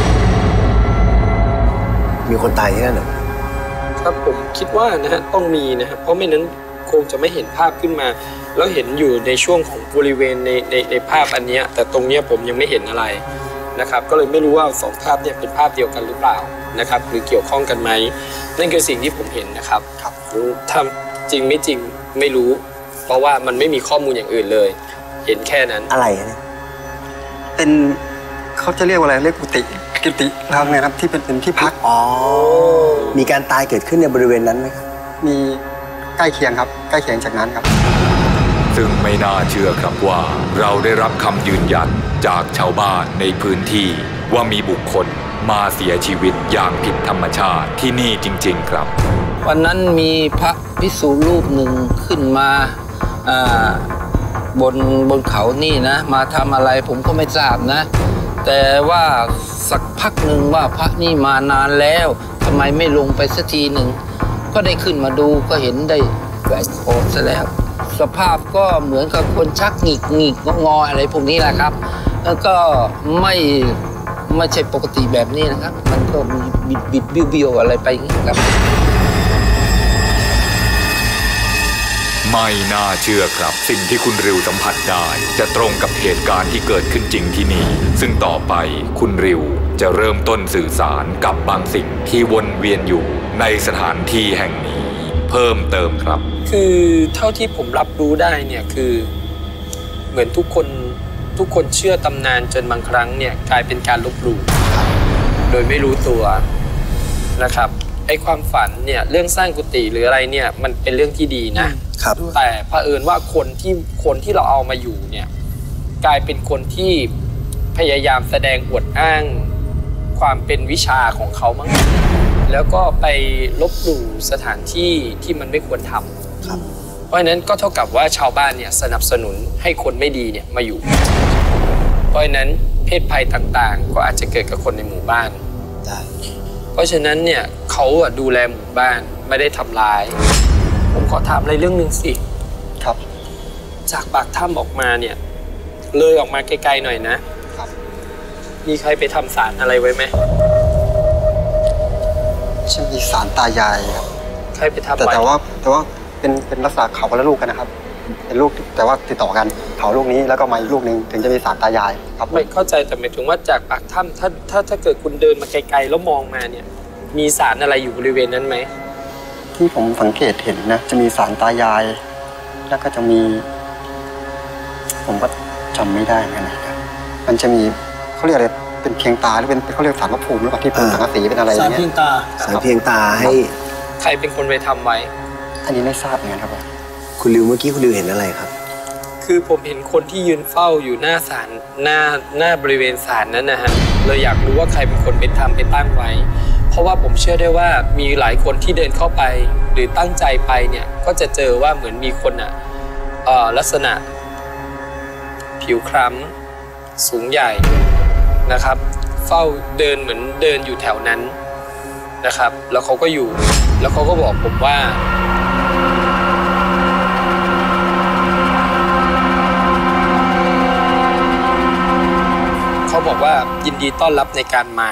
B: มีคนตายที่นั่นเหรอ
G: ครับผมคิดว่านะฮะต้องมีนะครับเพราะไม่นั้นคงจะไม่เห็นภาพขึ้นมาแล้วเห็นอยู่ในช่วงของบริเวณในในในภาพอันนี้แต่ตรงนี้ผมยังไม่เห็นอะไรนะครับก็เลยไม่รู้ว่าสองภาพเนี่ยเป็นภาพเดียวกันหรือเปล่านะครับหรือเกี่ยวข้องกันไหมนั่นคือสิ่งที่ผมเห็นนะครับครับถ้าจริงไม่จริงไม่รู้เพราะว่ามันไม่มีข้อมูลอย่างอื่นเลยเห็นแค่นั้น
B: อะไรเนี่ย
C: เป็นเขาจะเรียกว่าอะไรเรียกกุฏิกุฏินะครับเนี่ยครับที่เป็นเป็นที่พัก
B: อ๋อมีการตายเกิดขึ้นในบริเวณนั้นไหมครับ
C: มีใกล้เคียงครับใกล้เคียงจากนั้นครับ
F: ซึ่งไม่น่าเชื่อครับว่าเราได้รับคำยืนยันจากชาวบ้านในพื้นที่ว่ามีบุคคลมาเสียชีวิตอย่างผิดธรรมชาติที่นี่จริงๆครับ
H: วันนั้นมีพระภิกษุรูปหนึ่งขึ้นมาบนบนเขานี่นะมาทำอะไรผมก็ไม่ทราบนะแต่ว่าสักพักหนึ่งว่าพระนี่มานานแล้วทำไมไม่ลงไปสักทีหนึ่งก็ได้ขึ้นมาดูก็เห็นได้แหวกโอดซะแล้วสภาพก็เหมือนกับคนชักหงิกหงิกงออะไรพวกนี้แหละครับแล้วก็ไม่ไม่ใช่ปกติแบบนี้นะครับมันก็มีบิดบิดบิ้วบิ้วอะไรไปอย่างนี้ครับ
F: ไม่น่าเชื่อครับสิ่งที่คุณริวสัมผัสได้จะตรงกับเหตุการณ์ที่เกิดขึ้นจริงที่นี่ซึ่งต่อไปคุณริวจะเริ่มต้นสื่อสารกับบางสิ่งที่วนเวียนอยู่ในสถานที่แห่งนี้เพิ่มเติมครับ
G: คือเท่าที่ผมรับรู้ได้เนี่ยคือเหมือนทุกคนทุกคนเชื่อตำนานจนบางครั้งเนี่ยกลายเป็นการลบหลู่โดยไม่รู้ตัวนะครับไอ้ความฝันเนี่ยเรื่องสร้างกุฏิหรืออะไรเนี่ยมันเป็นเรื่องที่ดีนะครับแต่เผอิญว่าคนที่คนที่เราเอามาอยู่เนี่ยกลายเป็นคนที่พยายามแสดงอวดอ้างความเป็นวิชาของเขามั้งแล้วก็ไปลบหลู่สถานที่ที่มันไม่ควรทำครับเพราะฉะนั้นก็เท่ากับว่าชาวบ้านเนี่ยสนับสนุนให้คนไม่ดีเนี่ยมาอยู่เพราะฉะนั้นเพศภัยต่างๆก็อาจจะเกิดกับคนในหมู่บ้านได้เพราะฉะนั้นเนี่ยเขาดูแลหมู่บ้านไม่ได้ทำลายผมขอถามอะไรเรื่องหนึ่งสิ
C: ครับ
G: จากปากถ้ำออกมาเนี่ยเลยออกมาไกลๆหน่อยนะครับมีใครไปทำศาลอะไรไว้ไหม
C: จะมีศาลตายายครับ
G: ใครไปทำ
C: แต่แต่ว่าแต่ว่าเป็นเป็นลักษณะเขาคนละลูกกันนะครับเป็นลูกแต่ว่าติดต่อกันเขาลูกนี้แล้วก็มาอีกลูกหนึ่งถึงจะมีศาลตายายครับ
G: ไม่เข้าใจแต่หมายถึงว่าจากปากถ้ำถ้าถ้าถ้าเกิดคุณเดินมาไกลๆแล้วมองมาเนี่ยมีศาลอะไรอยู่บริเวณนั้นไหม
C: ที่ผมสังเกตเห็นนะจะมีศาลตายายแล้วก็จะมีผมก็จำไม่ได้เหมือนกันนะครับมันจะมีเขาเรียกอะไรเป็นเพียงตาหรือเป็นเขาเรียกศาลพระภูมิหรือเปล่าที่เป็นสังกะสีเป็นอะไรอย่างเงี้ย
D: ศาลเพียงตา
B: ศาลเพียงตาให้
G: ใครเป็นคนไปทำไว้
C: อันนี้ไม่ทราบเหมือนกันครับผม
B: คุณริวเมื่อกี้คุณริวเห็นอะไรครับ
G: คือผมเห็นคนที่ยืนเฝ้าอยู่หน้าศาลหน้าหน้าบริเวณศาลนั้นนะฮะเลยอยากรู้ว่าใครเป็นคนไปทำไปตั้งไว้เพราะว่าผมเชื่อได้ว่ามีหลายคนที่เดินเข้าไปหรือตั้งใจไปเนี่ยก็จะเจอว่าเหมือนมีคนอ่ะลักษณะผิวคล้ำสูงใหญ่นะครับเฝ้าเดินเหมือนเดินอยู่แถวนั้นนะครับแล้วเขาก็อยู่แล้วเขาก็บอกผมว่าบอกว่ายินดีต้อนรับในการมา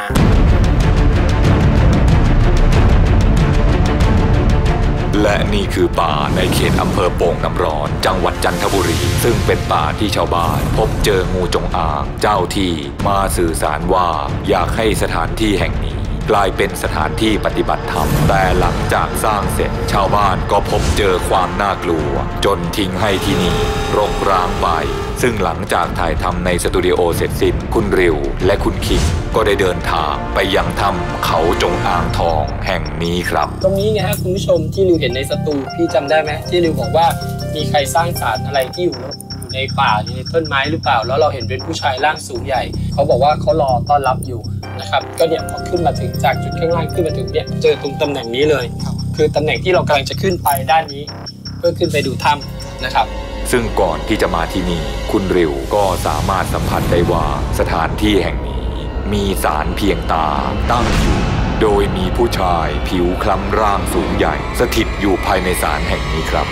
F: และนี่คือป่าในเขตอำเภอโป่งน้ำร้อนจังหวัดจันทบุรีซึ่งเป็นป่าที่ชาวบ้านพบเจองูจงอางเจ้าที่มาสื่อสารว่าอยากให้สถานที่แห่งนี้กลายเป็นสถานที่ปฏิบัติธรรมแต่หลังจากสร้างเสร็จชาวบ้านก็พบเจอความน่ากลัวจนทิ้งให้ที่นี่รกร้างไปซึ่งหลังจากถ่ายทำในสตูดิโอเสร็จสิ้นคุณริวและคุณคิงก็ได้เดินทางไปยังถ้ำเขาจงอางทองแห่งนี้ครับ
G: ตรงนี้ไงฮะคุณผู้ชมที่ริวเห็นในสตูพี่จำได้ไหมที่ริวบอกว่ามีใครสร้างศาลอะไรที่อยู่ในป่าอยู่ในต้นไม้หรือเปล่าแล้วเราเห็นเป็นผู้ชายร่างสูงใหญ่เขาบอกว่าเขารอต้อนรับอยู่นะครับก็เนี่ยพอขึ้นมาถึงจากจุดข้างล่างขึ้นมาถึงเนี่ยเจอตรงตำแหน่งนี้เลยคือตำแหน่งที่เรากำลังจะขึ้นไปด้านนี้เพื่อขึ้นไปดูถ้ำนะครับ
F: ซึ่งก่อนที่จะมาที่นี่คุณริวก็สามารถสัมผัสได้ว่าสถานที่แห่งนี้มีศาลเพียงตาตั้งอยู่โดยมีผู้ชายผิวคล้ำร่างสูงใหญ่สถิตอยู่ภายในศาลแห่งนี้ครับ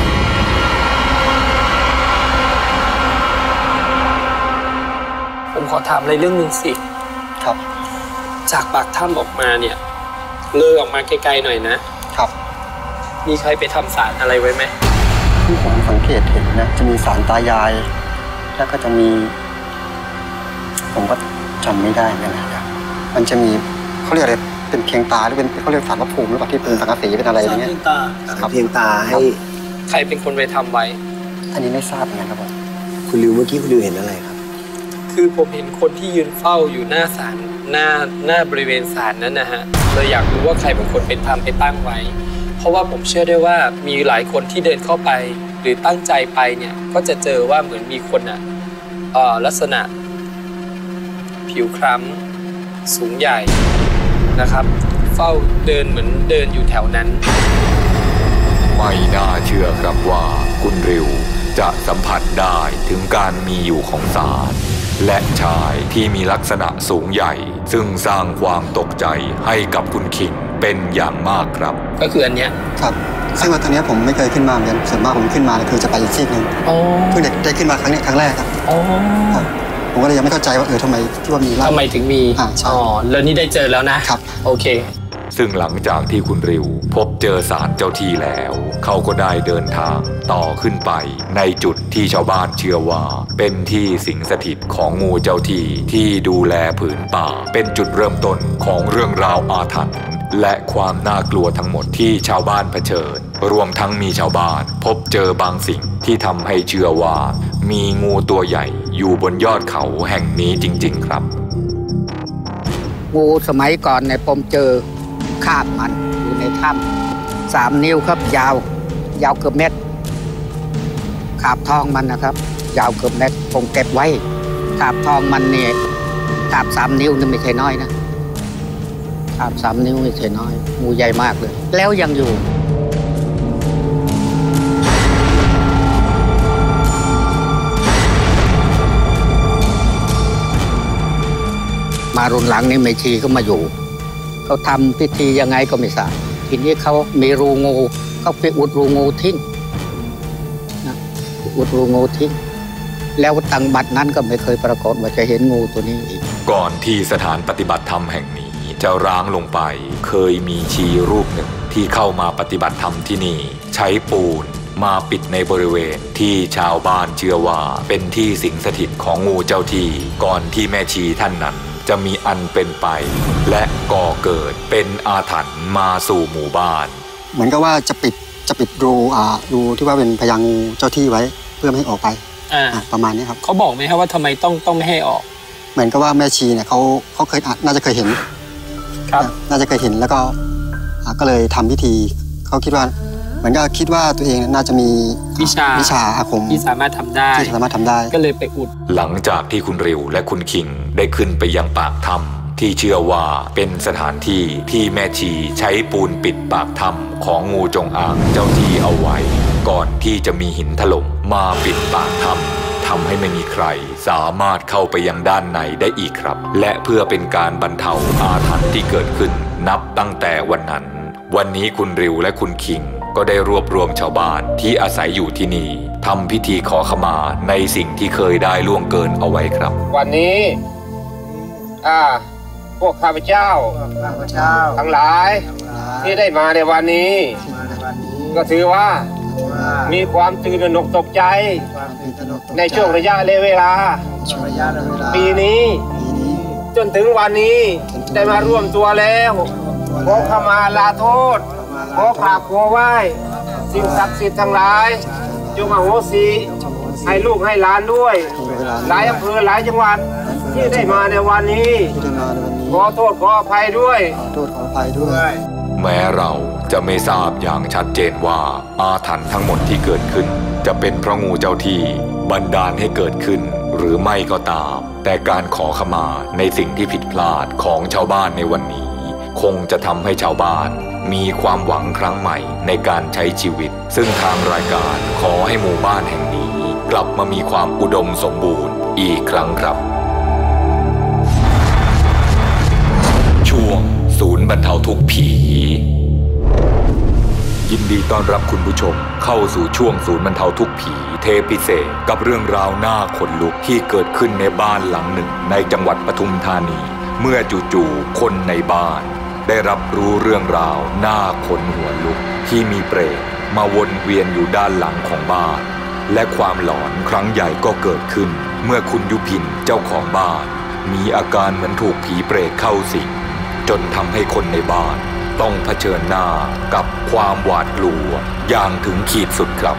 G: ผมขอถามอะไรเรื่องนึงสิ
C: ครับ
G: จากปากถ้ำออกมาเนี่ยเลยออกมาไกลๆหน่อยนะครับมีใครไปทำศาลอะไรไว้ไหม
C: ที่ผมสังเกตเห็นนะจะมีศาลตายายแล้วก็จะมีผมก็จำไม่ได้เหมือนกันนะมันจะมีเขาเรียกอะไรเป็นเพียงตาหรือเป็นเขาเรียกศาลพระภูมิหรือเปล่าที่เป็นสังกะสีเป็นอะไรอย่างเงี้ย
B: ศาลเพียงตาให้
G: ใครเป็นคนไปทำไว้
C: อันนี้ไม่ทราบเหมือนกันครับผม
B: คุณริวเมื่อกี้คุณริวเห็นอะไรครับ
G: คือผมเห็นคนที่ยืนเฝ้าอยู่หน้าศาลหน้าหน้าบริเวณศาลนั้นนะฮะเลยอยากรู้ว่าใครเป็นคนเป็นทำไปตั้งไว้เพราะว่าผมเชื่อได้ว่ามีหลายคนที่เดินเข้าไปหรือตั้งใจไปเนี่ยก็จะเจอว่าเหมือนมีคนอ่ะลักษณะผิวคล้ำสูงใหญ่นะครับเฝ้าเดินเหมือนเดินอยู่แถวนั้น
F: ไม่น่าเชื่อครับว่าคุณริวจะสัมผัสได้ถึงการมีอยู่ของศาลและชายที่มีลักษณะสูงใหญ่ซึ่งสร้างความตกใจให้กับคุณคิงเป็นอย่างมากครับ
G: ก็คืออันเนี้ย
C: ครับซึ่งว่าตอนนี้ผมไม่เคยขึ้นมาเหมือนกันส่วนมากผมขึ้นมาคือจะไปอีกซีกหนึ่งเพิ่งได้ขึ้นมาครั้งนี้ครั้งแรกครับผมก็เลยยังไม่เข้าใจว่าเออทำไมที่ว่ามี
G: ทำไมถึงมีอ๋อแล้วนี่ได้เจอแล้วนะครับโอเค
F: ซึ่งหลังจากที่คุณริวพบเจอศาลเจ้าที่แล้วเขาก็ได้เดินทางต่อขึ้นไปในจุดที่ชาวบ้านเชื่อว่าเป็นที่สิงสถิตของงูเจ้าที่ที่ดูแลผืนป่าเป็นจุดเริ่มต้นของเรื่องราวอาถรรพ์และความน่ากลัวทั้งหมดที่ชาวบ้านเผชิญรวมทั้งมีชาวบ้านพบเจอบางสิ่งที่ทำให้เชื่อว่ามีงูตัวใหญ่อยู่บนยอดเขาแห่งนี้จริงๆครับ
E: งูสมัยก่อนเนี่ยผมเจอคาบมันอยู่ในถ้ำสามนิ้วครับยาวยาวเกือบเม็ดคาบทองมันนะครับยาวเกือบเม็ดผมเก็บไว้คาบทองมันเนี่ยคาบสามนิ้วนี่ไม่ใช่น้อยนะคาบสามนิ้วไม่ใช่น้อยงูใหญ่มากเลยแล้วยังอยู่มารุ่นหลังนี่ไม่ชีเขามาอยู่เขาทำพิธียังไงก็ไม่ทราบทีนี้เขามีรูงูเขาไปอุดรูงูทิ้งนะอุดรูงูทิ้งแล้วตั้งบัดนั้นก็ไม่เคยปรากฏว่าจะเห็นงูตัวนี้อีก
F: ก่อนที่สถานปฏิบัติธรรมแห่งนี้จะร้างลงไปเคยมีชีรูปหนึ่งที่เข้ามาปฏิบัติธรรมที่นี่ใช้ปูนมาปิดในบริเวณที่ชาวบ้านเชื่อว่าเป็นที่สิงสถิตของงูเจ้าที่ก่อนที่แม่ชีท่านนั้นจะมีอันเป็นไปและก่อเกิดเป็นอาถรรพ์มาสู่หมู่บ้าน
C: เหมือนกับว่าจะปิดจะปิดรูอ่ารูที่ว่าเป็นพญางูเจ้าที่ไว้เพื่อไม่ให้ออกไปอ่าประมาณนี้ครับ
G: เขาบอกไหมครับว่าทำไมต้องต้องไม่ให้ออก
C: เหมือนกับว่าแม่ชีเนี่ยเขาเขาเคยน่าจะเคยเห็น
G: ครับ
C: น่าจะเคยเห็นแล้วก็ก็เลยทำพิธีเขาคิดว่าเหมือนกับคิดว่าตัวเองน่าจะมี
G: วิชา
C: วิชาอาคม
G: ที่สามารถทำได้
C: ที่สามารถทำได้
G: ก็เลยไปอุด
F: หลังจากที่คุณริวและคุณคิงได้ขึ้นไปยังปากถ้ำที่เชื่อว่าเป็นสถานที่ที่แม่ชีใช้ปูนปิดปากถ้ำของงูจงอางเจ้าที่เอาไว้ก่อนที่จะมีหินถล่มมาปิดปากถ้ำทำให้ไม่มีใครสามารถเข้าไปยังด้านในได้อีกครับและเพื่อเป็นการบรรเทาอาถรรพ์ที่เกิดขึ้นนับตั้งแต่วันนั้นวันนี้คุณริวและคุณคิงก็ได้รวบรวมชาวบ้านที่อาศัยอยู่ที่นี่ทำพิธีขอขมาในสิ่งที่เคยได้ล่วงเกินเอาไว้ครับ
D: วันนี้
I: อ่าพวกข้าพเจ้า
C: ข้าพเจ้า
I: ทั้งหลาย ที่ได้มาในวันนี้
C: มาในวันนี้
I: ก็ถือว่ามีความตื่นตระหนกตกใจ ในช่วงระยะเวลา
C: ช่วงระยะเวลา
I: ปีนี้
C: ปีนี้
I: จนถึงวันนี้ได้มาร่วมตัวแล้วขอขมาลาโทษขอกราบขอไหว้สิ่งศักดิ์สิทธิ์ทั้งหลายจงอโหสิให้ลูกให้หลานด้วย หลายอำเภอหลายจังหวัดที่ได้มาในวันนี้
C: ที่ได้มาในวันนี้
I: ขอโทษขออภัยด้วย
C: ขอโทษขออภัยด้วย
F: แม้เราจะไม่ทราบอย่างชัดเจนว่าอาถรรพ์ทั้งหมดที่เกิดขึ้นจะเป็นเพราะงูเจ้าที่บันดาลให้เกิดขึ้นหรือไม่ก็ตามแต่การขอขมาในสิ่งที่ผิดพลาดของชาวบ้านในวันนี้คงจะทำให้ชาวบ้านมีความหวังครั้งใหม่ในการใช้ชีวิตซึ่งทางรายการขอให้หมู่บ้านแห่งนี้กลับมามีความอุดมสมบูรณ์อีกครั้งครับช่วงศูนย์บรรเทาทุกข์ผียินดีต้อนรับคุณผู้ชมเข้าสู่ช่วงศูนย์บรรเทาทุกข์ผีเทปพิเศษกับเรื่องราวน่าขนลุกที่เกิดขึ้นในบ้านหลังหนึ่งในจังหวัดปทุมธานีเมื่อจู่ๆคนในบ้านได้รับรู้เรื่องราวน่าขนหัวลุกที่มีเปรตมาวนเวียนอยู่ด้านหลังของบ้านและความหลอนครั้งใหญ่ก็เกิดขึ้นเมื่อคุณยุพินเจ้าของบ้านมีอาการเหมือนถูกผีเปรตเข้าสิงจนทำให้คนในบ้านต้องเผชิญหน้ากับความหวาดกลัวอย่างถึงขีดสุดครับ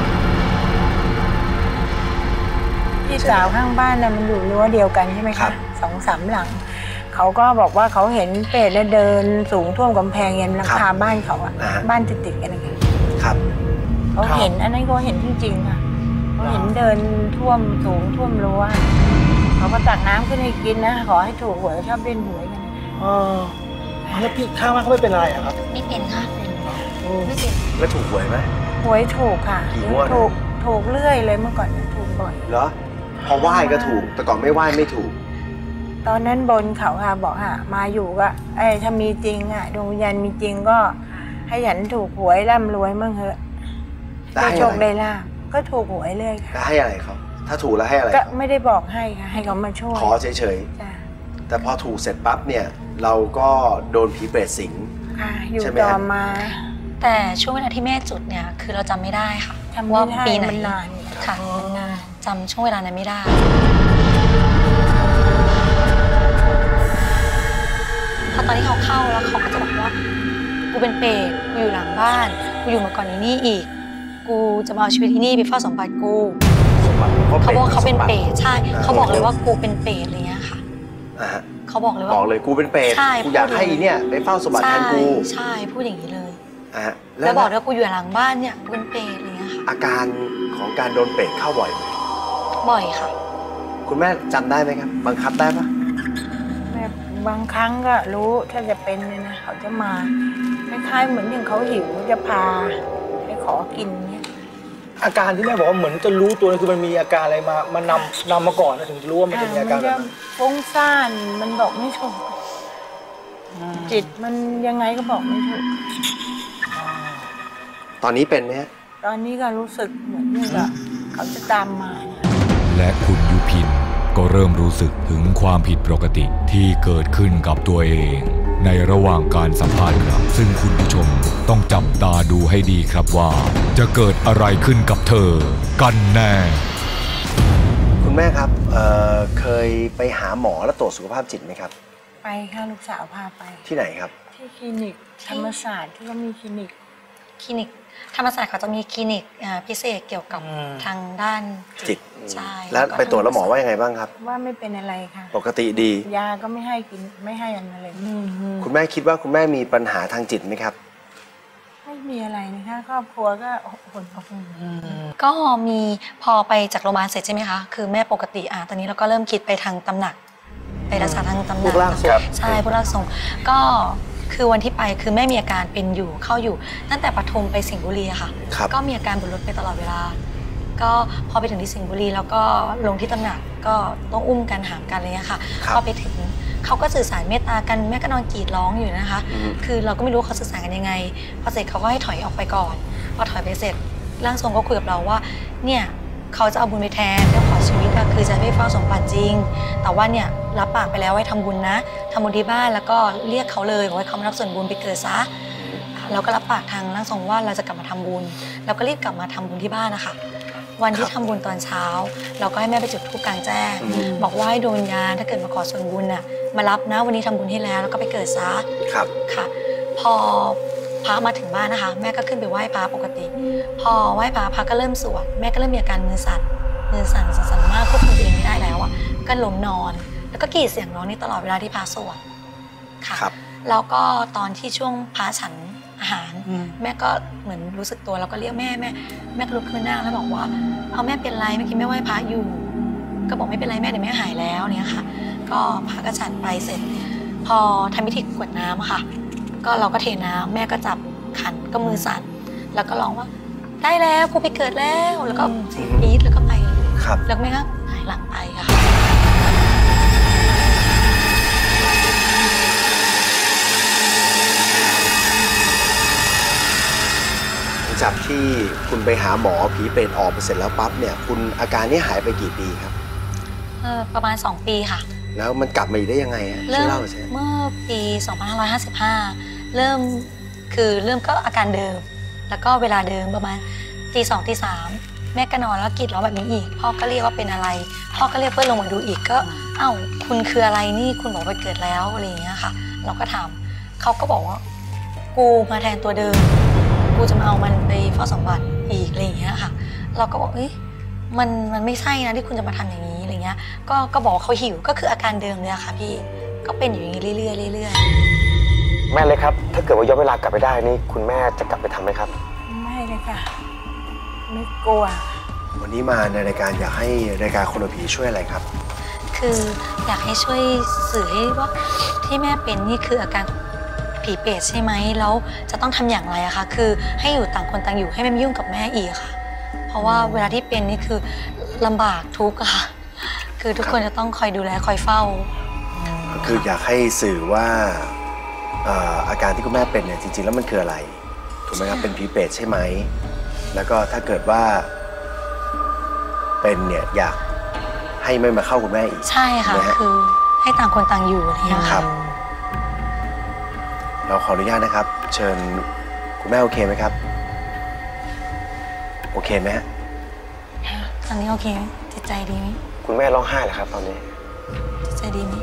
J: พี่สาวข้างบ้านน่ะมันอยู่รั้วเดียวกันใช่ไหมคะสองสามหลังเขาก็บอกว่าเขาเห็นเปรตแล้วเดินสูงท่วมกำแพงยันหลังคาบ้านเขาอะบ้านติดๆกันนะคะ
B: ครับ
J: เขาเห็นอันนั้นเขาเห็นจริงๆค่ะเขาเห็นเดินท่วมสูงท่วมรั้วเขาก็ตักน้ำขึ้นให้กินนะขอให้ถูกหวยชอบเล่นหวยกัน
D: อ๋อแล้วพี่ข้างบ้านเขาไม่เป็นอะไรอะครับ
J: ไม่เป็นค่ะไม่เป็น
B: แล้วถูกหวยไหม
J: หวยถูกค่ะถูกถูกเรื่อยเลยเมื่อก่อนถูกบ่อย
B: เหรอพอไหว้ก็ถูกแต่ก่อนไม่ไหว้ไม่ถูก
J: ตอนนั้นบนเขาค่ะบอกค่ะมาอยู่ก็ไอ้ถ้ามีจริงอ่ะดวงวิญญาณมีจริงก็ให้ฉันถูกหวยร่ำรวยมั่งเถอะได้โชคได้ลาภก็ถูกหวยเลยค่ะ
B: ให้อะไรเขาถ้าถูกแล้วให้อะไร
J: ก็ไม่ได้บอกให้ค่ะให้เขามาช่วย
B: ขอเฉยๆแต่พอถูกเสร็จปั๊บเนี่ยเราก็โดนผีเปรตสิง
J: ค่ะอยู่ต่อมา
K: แต่ช่วงเวลาที่แม่จุดเนี่ยคือเราจำไม่ได้ค่ะ
J: ว่าปีไหน
K: ค่ะจำช่วงเวลานั้นไม่ได้พอตอนที่เขาเข้าแล้วเขาก็จะบอกว่ากูเป็นเปรตกูอยู่หลังบ้านกูอยู่มาก่อนอีนี่อีกกูจะมาเอาชีวิตที่นี่ไปเฝ้าสมบัติกูเขาบอกเขาเป็นเปรตใช่เขาบอกเลยว่ากูเป็นเปรตอะไรเงี้ยค่ะเขาบอกเลยว่า
B: บอกเลยกูเป็นเปรตกูอยากให้อีเนี่ยไปเฝ้าสมบัติแทนกู
K: ใช่พูดอย่างนี้เลยแล้วบอกว่ากูอยู่หลังบ้านเนี่ยกูเป็นเปรตอะไรเงี้ยค่ะ
B: อาการของการโดนเปรตเข้าบ่อยไหม
K: บ่อยค่ะ
B: คุณแม่จำได้ไหมครับบังคับได้ปะ
J: แม่บางครั้งก็รู้ถ้าจะเป็นเลยนะเขาจะมาคล้ายๆเหมือนอย่างเขาหิวจะพาไปขอกินเนี่ย
D: อาการที่แม่บอกว่าเหมือนจะรู้ตัวคือมันมีอาการอะไรมามานำนำมาก่อนนะถึงจะรู้ว่ามันจะมีอาการแบบนั้น
J: ฟุ้งซ่านมันบอกไม่ถูกจิตมันยังไงก็บอกไม่ถูก
B: ตอนนี้เป็นไหม
J: ตอนนี้ก็รู้สึกเหมือนกับเขาจะตามมา
F: และคุณยุพินก็เริ่มรู้สึกถึงความผิดปกติที่เกิดขึ้นกับตัวเองในระหว่างการสัมภาษณ์ครับซึ่งคุณผู้ชมต้องจับตาดูให้ดีครับว่าจะเกิดอะไรขึ้นกับเธอกันแน่
B: คุณแม่ครับ เ, เคยไปหาหมอและตรวจสุขภาพจิตไหมครับ
J: ไปค่ะลูกสาวพาไป
B: ที่ไหนครับ
J: ที่คลินิกธรรมศาสตร์ที่เขามีคลินิก
K: คลินิกธรรมศาสตร์เขาจะมีคลินิกพิเศษเกี่ยวกับทางด้าน
B: จิต
K: ใช่
B: แล้วไปตรวจแล้วหมอว่ายังไงบ้างครับ
J: ว่าไม่เป็นอะไรค่ะ
B: ปกติดี
J: ยาก็ไม่ให้กินไม่ให้อะไร
B: คุณแม่คิดว่าคุณแม่มีปัญหาทางจิตไหมครับ
J: ไม่มีอะไรนะคะครอบครัวก็ผลอบอุ่น
K: ก็มีพอไปจากโรงพยาบาลเสร็จใช่ไหมคะคือแม่ปกติอ่ะตอนนี้เราก็เริ่มคิดไปทางตำหนักไปรักษาทางตำหนักใช่ผู้ร่างทรงก็คือวันที่ไปคือแม่มีอาการเป็นอยู่เข้าอยู่ตั้งแต่ปทุมไปสิงห์บุรีค่ะก็มีอาการบนรถไปตลอดเวลาก็พอไปถึงที่สิงห์บุรีแล้วก็ลงที่ตำหนักก็ต้องอุ้มกันหามกันอะไรเงี้ยค่ะพอไปถึงเขาก็สื่อสารเมตตากันแม่ก็นอนกรีดร้องอยู่นะคะคือเราก็ไม่รู้เขาสื่อสารกันยังไงพอเสร็จเขาก็ให้ถอยออกไปก่อนพอถอยไปเสร็จร่างทรงก็คุยกับเราว่าเนี่ยเขาจะเอาบุญไปแทนเพื่อขอชีวิตก็คือจะไม่เฝ้าสมบัติจริงแต่ว่าเนี่ยรับปากไปแล้วไว้ทำบุญนะทำบุญที่บ้านแล้วก็เรียกเขาเลยบอกให้เขามารับส่วนบุญไปเกิดซะเราก็รับปากทางร่างทรงว่าเราจะกลับมาทำบุญเราก็รีบกลับมาทำบุญที่บ้านนะคะวันที่ทำบุญตอนเช้าเราก็ให้แม่ไปจุดธูปกลางแจ้งบอกว่าให้ดวงวิญญาณถ้าเกิดมาขอส่วนบุญน่ะมารับนะวันนี้ทำบุญให้แล้วแล้วก็ไปเกิดซะ
B: ครับ
K: ค่ะพอพระมาถึงบ้านนะคะแม่ก็ขึ้นไปไหว้พระปกติพอไหว้พระพระก็เริ่มสวดแม่ก็เริ่มมีอาการมือสั่นมือสั่นสั่นมากควบคุมตัวเองไม่ได้แล้วอ่ะก็ล้มนอนแล้วก็กรีดเสียงร้องนี่ตลอดเวลาที่พระสวดค่ะแล้วก็ตอนที่ช่วงพระฉันอาหารแม่ก็เหมือนรู้สึกตัวแล้วก็เรียกแม่แม่แม่ก็ลุกขึ้นนั่งแล้วบอกว่าเอาแม่เป็นไรเมื่อกี้แม่ไหว้พระอยู่ก็บอกไม่เป็นไรแม่เดี๋ยวแม่หายแล้วเนี่ยค่ะก็พระก็ฉันไปเสร็จพอทำพิธีกรวดน้ำค่ะก็เราก็เทน้ำแม่ก็จับขันก็มือสั่นแล้วก็ร้องว่าได้แล้วกูไปเกิดแล้วแล้วก็ปี๊ดแล้วก็ไปแล้วแม่ก็หายหลังไปค่ะ
B: จากที่คุณไปหาหมอผีเปรตออกไปเสร็จแล้วปั๊บเนี่ยคุณอาการนี้หายไปกี่ปีครับ
K: เออประมาณสองปีค่ะ
B: แล้วมันกลับมาอีกได้ยังไงอ่ะช่วยเล่าสิ
K: เมื่อปีสองพันห้าร้อยห้าสิบห้าเริ่มคือเริ่มก็อาการเดิมแล้วก็เวลาเดิมประมาณตีสองตีสามแม่ก็นอนแล้วกรีดร้องแบบนี้อีกพ่อก็เรียกว่าเป็นอะไรพ่อก็เรียกเพื่อนลงมาดูอีกก็เอ้าคุณคืออะไรนี่คุณบอกไปเกิดแล้วอะไรอย่างเงี้ยค่ะเราก็ถามเขาก็บอกว่ากูมาแทนตัวเดิมกูจะมาเอามันไปเฝ้าสมบัติอีกอะไรอย่างเงี้ยค่ะเราก็บอกเอ้ยมันมันไม่ใช่นะที่คุณจะมาทำอย่างนี้อะไรเงี้ยก็ก็บอกเขาหิวก็คืออาการเดิมเลยค่ะพี่ก็เป็นอย่างนี้เรื่อยๆเรื่อยๆ
A: แม่เลยครับถ้าเกิดว่าย้อนเวลากลับไปได้นี่คุณแม่จะกลับไปทำไหมครับ
J: ไม่เลยค่ะไม่กลัว
B: วันนี้มาในรายการอยากให้รายการคนละผีช่วยอะไรครับ
K: คืออยากให้ช่วยสื่อให้ว่าที่แม่เป็นนี่คืออาการผีเปรตใช่ไหมแล้วจะต้องทำอย่างไรอะคะคือให้อยู่ต่างคนต่างอยู่ให้ไม่ยุ่งกับแม่อีกค่ะเพราะว่าเวลาที่เป็นนี่คือลำบากทุกข์อะค่ะคือทุกคนจะต้องคอยดูแลคอยเฝ้า
B: คืออยากให้สื่อว่าอาการที่คุณแม่เป็นเนี่ยจริงๆแล้วมันคืออะไรถูกไหมครับเป็นผีเปรตใช่ไหมแล้วก็ถ้าเกิดว่าเป็นเนี่ยอยากให้ไม่มาเข้าคุณแม่อีก
K: ใช่ค่ะคือให้ต่างคนต่างอยู่อะไรอย่างเงี้ย
B: ครับเราขออนุญาตนะครับเชิญคุณแม่โอเคไหมครับโอเคไหมฮะ
K: ตอนนี้โอเคไหมจิตใจดีไหม
A: คุณแม่ร้องไห้เหรอครับตอนนี้
K: จิตใจดีไหม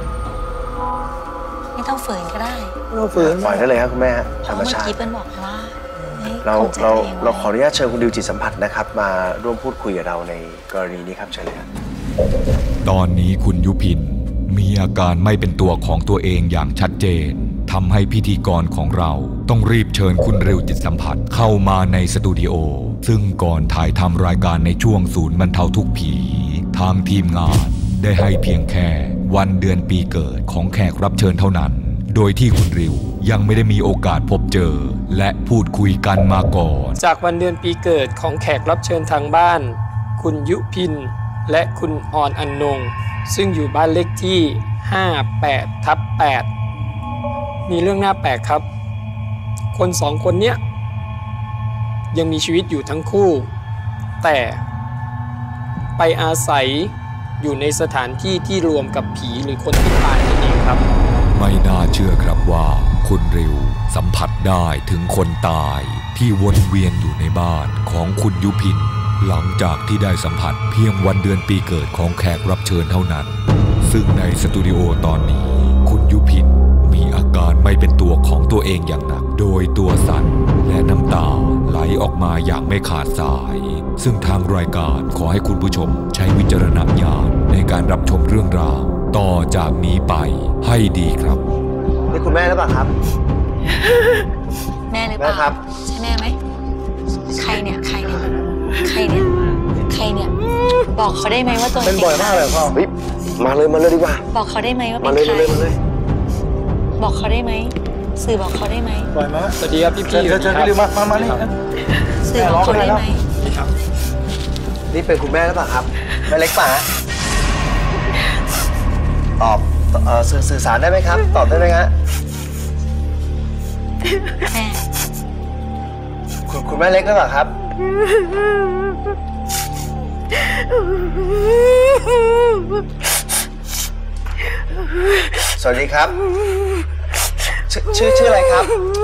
K: ไม่ต้องฝืนก็ได้
B: ไม่ต้องฝืนปล่อยได้เลยครับคุณแม่ธรรมชาติ
K: เมื่อกี้เปิ้ลบอกว่า
B: เราเราเราขออนุญาตเชิญคุณดิวจิตสัมผัสนะครับมาร่วมพูดคุยกับเราในกรณีนี้ครับเชิญเลยครับ
F: ตอนนี้คุณยุพินมีอาการไม่เป็นตัวของตัวเองอย่างชัดเจนทำให้พิธีกรของเราต้องรีบเชิญคุณริวจิตสัมผัสเข้ามาในสตูดิโอซึ่งก่อนถ่ายทำรายการในช่วงศูนย์บรรเทาทุกข์ผีทางทีมงานได้ให้เพียงแค่วันเดือนปีเกิดของแขกรับเชิญเท่านั้นโดยที่คุณริวยังไม่ได้มีโอกาสพบเจอและพูดคุยกันมาก่อน
G: จากวันเดือนปีเกิดของแขกรับเชิญทางบ้านคุณยุพินและคุณออนอนนงซึ่งอยู่บ้านเลขที่ห้าสิบแปดทับแปดมีเรื่องน่าแปลกครับคนสองคนเนี้ยยังมีชีวิตอยู่ทั้งคู่แต่ไปอาศัยอยู่ในสถานที่ที่รวมกับผีหรือคนที่ตายนั่นเองครับ
F: ไม่น่าเชื่อครับว่าคุณริวสัมผัสได้ถึงคนตายที่วนเวียนอยู่ในบ้านของคุณยุพินหลังจากที่ได้สัมผัสเพียงวันเดือนปีเกิดของแขกรับเชิญเท่านั้นซึ่งในสตูดิโอตอนนี้คุณยุพินมีอาการไม่เป็นตัวของตัวเองอย่างหนักโดยตัวสั่นและน้ำตาไหลออกมาอย่างไม่ขาดสายซึ่งทางรายการขอให้คุณผู้ชมใช้วิจารณญาณในการรับชมเรื่องราวต่อจากนี้ไปให้ดีครับ
B: นี่คุณแม่หรือเปล่าครับ
K: แม่หรือเปล่าครับใช่แม่ไหมใครเนี่ยใครเนี่ยใครเนี่ยใครเนี่ยบอกเขาได้ไหมว่าตัว
B: เป็นบ่อยมากเลยพ่อมาเลยมาเลยดีกว่า
K: บอกเขาได้ไหมว่าเป็นใครบอกเขาได้ไหมสื่อบอกเขาได้ไหม
D: บ่อยมาก
G: สวัสดีครับพี่พี่
D: เชิญเชิญพี่ริวมามามานี่
K: สื่อบอกเขาได้ไหม
B: นี่เป็นคุณแม่หรือเปล่าครับแม่เล็กป่ะตอบสื่อสารได้ไหมครับตอบได้ไหมฮะ
K: แม่
B: คุณคุณแม่เล็กหรือเปล่าครับสวัสดีครับ ชื่อชื่อชื่ออะไรครับ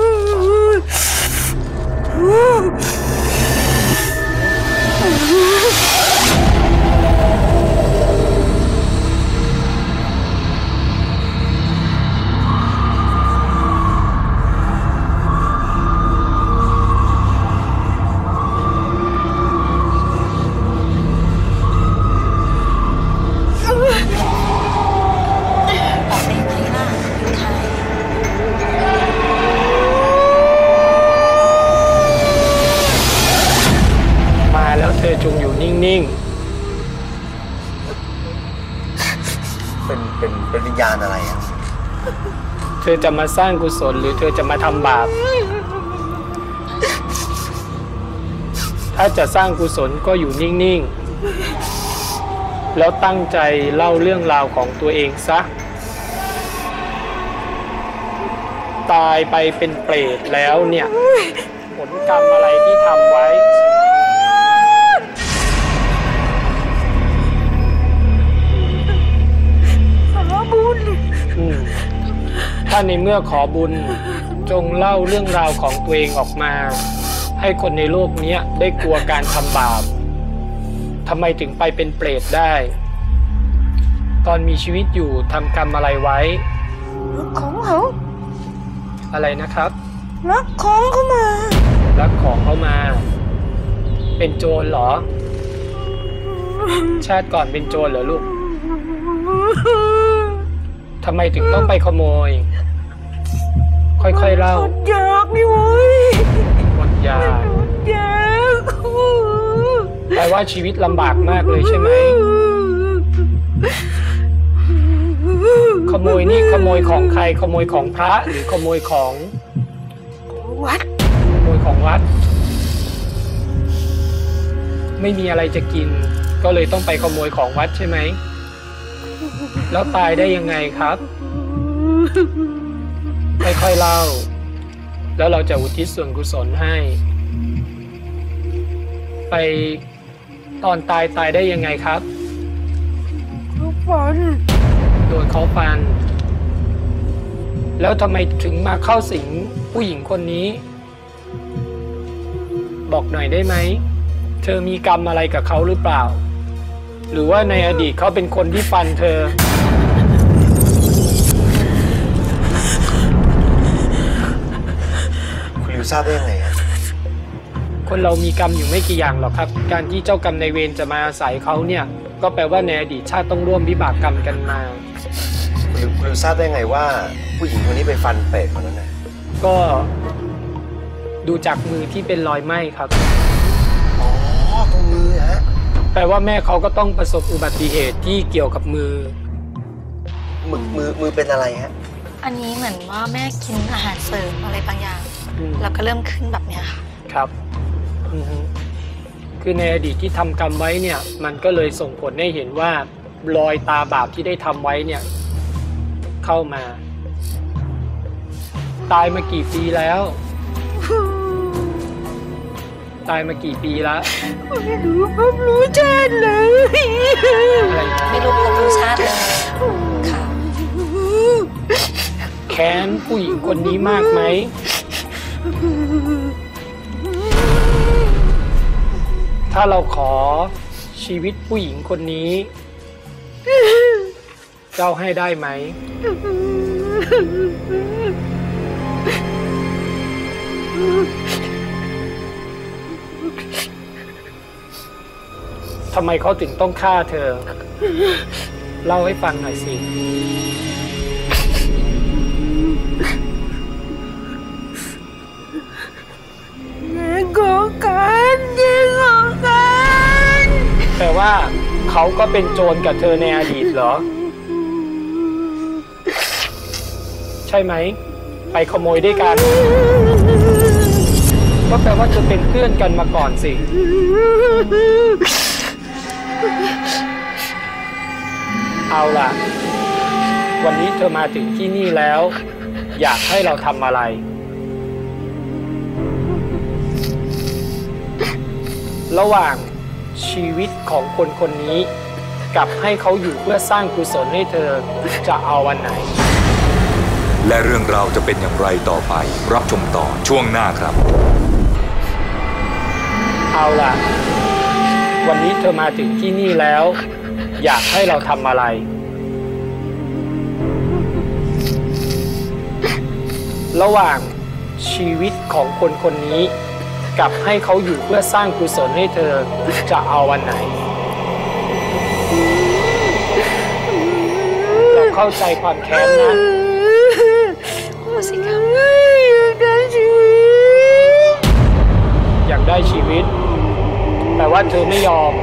G: มาแล้วเธอจงอยู่นิ่ง
B: เป็นเป็นเป็นวิญญาณอะไรอ่ะ
G: ๆ เธอจะมาสร้างกุศลหรือเธอจะมาทำบาป ถ้าจะสร้างกุศลก็อยู่นิ่งๆ แล้วตั้งใจเล่าเรื่องราวของตัวเองซะ ตายไปเป็นเปรตแล้วเนี่ย ผลกรรมอะไรที่ทำไว้
J: ขอบุญ
G: อืมถ้าในเมื่อขอบุญจงเล่าเรื่องราวของตัวเองออกมา ให้คนในโลกนี้ได้กลัวการทำบาปทำไมถึงไปเป็นเปรตได้ ตอนมีชีวิตอยู่ทำกรรมอะไรไว้
J: ของเขา
G: อะไรนะครับ
J: ลักของเขามา
G: รักของเขามา เป็นโจรเหรอ ชาติก่อนเป็นโจรเหรอลูกทำไมถึงต้องไปขโมย ค่อยๆเล่า
J: อดอยากนี่เว้ย
G: อดอยาก
J: อดอยาก
G: แปลว่าชีวิตลำบากมากเลยใช่ไหม ขโมยนี่ขโมยของใครขโมยของพระหรือขโมยของวัดขโมยของวัด ไม่มีอะไรจะกิน ก็เลยต้องไปขโมยของวัดใช่ไหม แล้วตายได้ยังไงครับ ค่อยๆเล่า แล้วเราจะอุทิศส่วนกุศลให้ ไปตอนตายตายได้ยังไงครับ
J: ทุกคน
G: โดนเขาฟัน แล้วทำไมถึงมาเข้าสิงผู้หญิงคนนี้ บอกหน่อยได้ไหม เธอมีกรรมอะไรกับเขาหรือเปล่า หรือว่าในอดีตเขาเป็นคนที่ฟันเธอ
B: คุณริวทราบได้ยังไงอะ
G: คนเรามีกรรมอยู่ไม่กี่อย่างหรอกครับ การที่เจ้ากรรมนายเวรจะมาอาศัยเขาเนี่ย ก็แปลว่าในอดีตชาติต้องร่วมวิบากกรรมกันมา
B: คุณริวคุณริวทราบได้ไงว่า ผู้หญิงคนนี้ไปฟันเปรตคนนั้นนะ
G: ก็ดูจากมือที่เป็นรอยไหม้ครับ
B: อ๋อตรงมือฮะ
G: แปลว่าแม่เขาก็ต้องประสบอุบัติเหตุที่เกี่ยวกับมือ
B: มือมือมือเป็นอะไรฮะ
K: อันนี้เหมือนว่าแม่กินอาหารเสริมอะไรบางอย่าง
G: อืม
K: แล้วก็เริ่มขึ้นแบบเนี้ยค่ะ
G: ครับอือฮึคือในอดีตที่ทำกรรมไว้เนี่ย มันก็เลยส่งผลให้เห็นว่ารอยตาบาปที่ได้ทำไว้เนี่ย เข้ามา ตายมากี่ปีแล้ว ตายมากี่ปีแล้ว
J: ไม่รู้พบรู้ชาติเลย
G: อะไรนะ
K: ไม่รู้ภพรู้ชาติเลยค่ะ
G: แค้นผู้หญิงคนนี้มากไหม ถ้าเราขอชีวิตผู้หญิงคนนี้ เจ้าให้ได้ไหม ทำไมเขาถึงต้องฆ่าเธอ เล่าให้ฟังหน่อยสิ
J: แย่งของกันแย่งของกัน
G: แต่ว่าเขาก็เป็นโจรกับเธอในอดีตเหรอ ใช่ไหม ไปขโมยด้วยกัน ก็แปลว่าจะเป็นเพื่อนกันมาก่อนสิ เอาล่ะ วันนี้เธอมาถึงที่นี่แล้ว อยากให้เราทำอะไร ระหว่างชีวิตของคนคนนี้กลับให้เขาอยู่เพื่อสร้างกุศลให้เธอจะเอาวันไหน
F: และเรื่องราวจะเป็นอย่างไรต่อไปรับชมต่อช่วงหน้าครับ
G: เอาล่ะวันนี้เธอมาถึงที่นี่แล้วอยากให้เราทำอะไรระหว่างชีวิตของคนคนนี้กับให้เขาอยู่เพื่อสร้างกุศลให้เธอจะเอาวันไหนเราเข้าใจความแค้นนะอยากได้ชีวิตแต่ว่าเธอไม่ยอม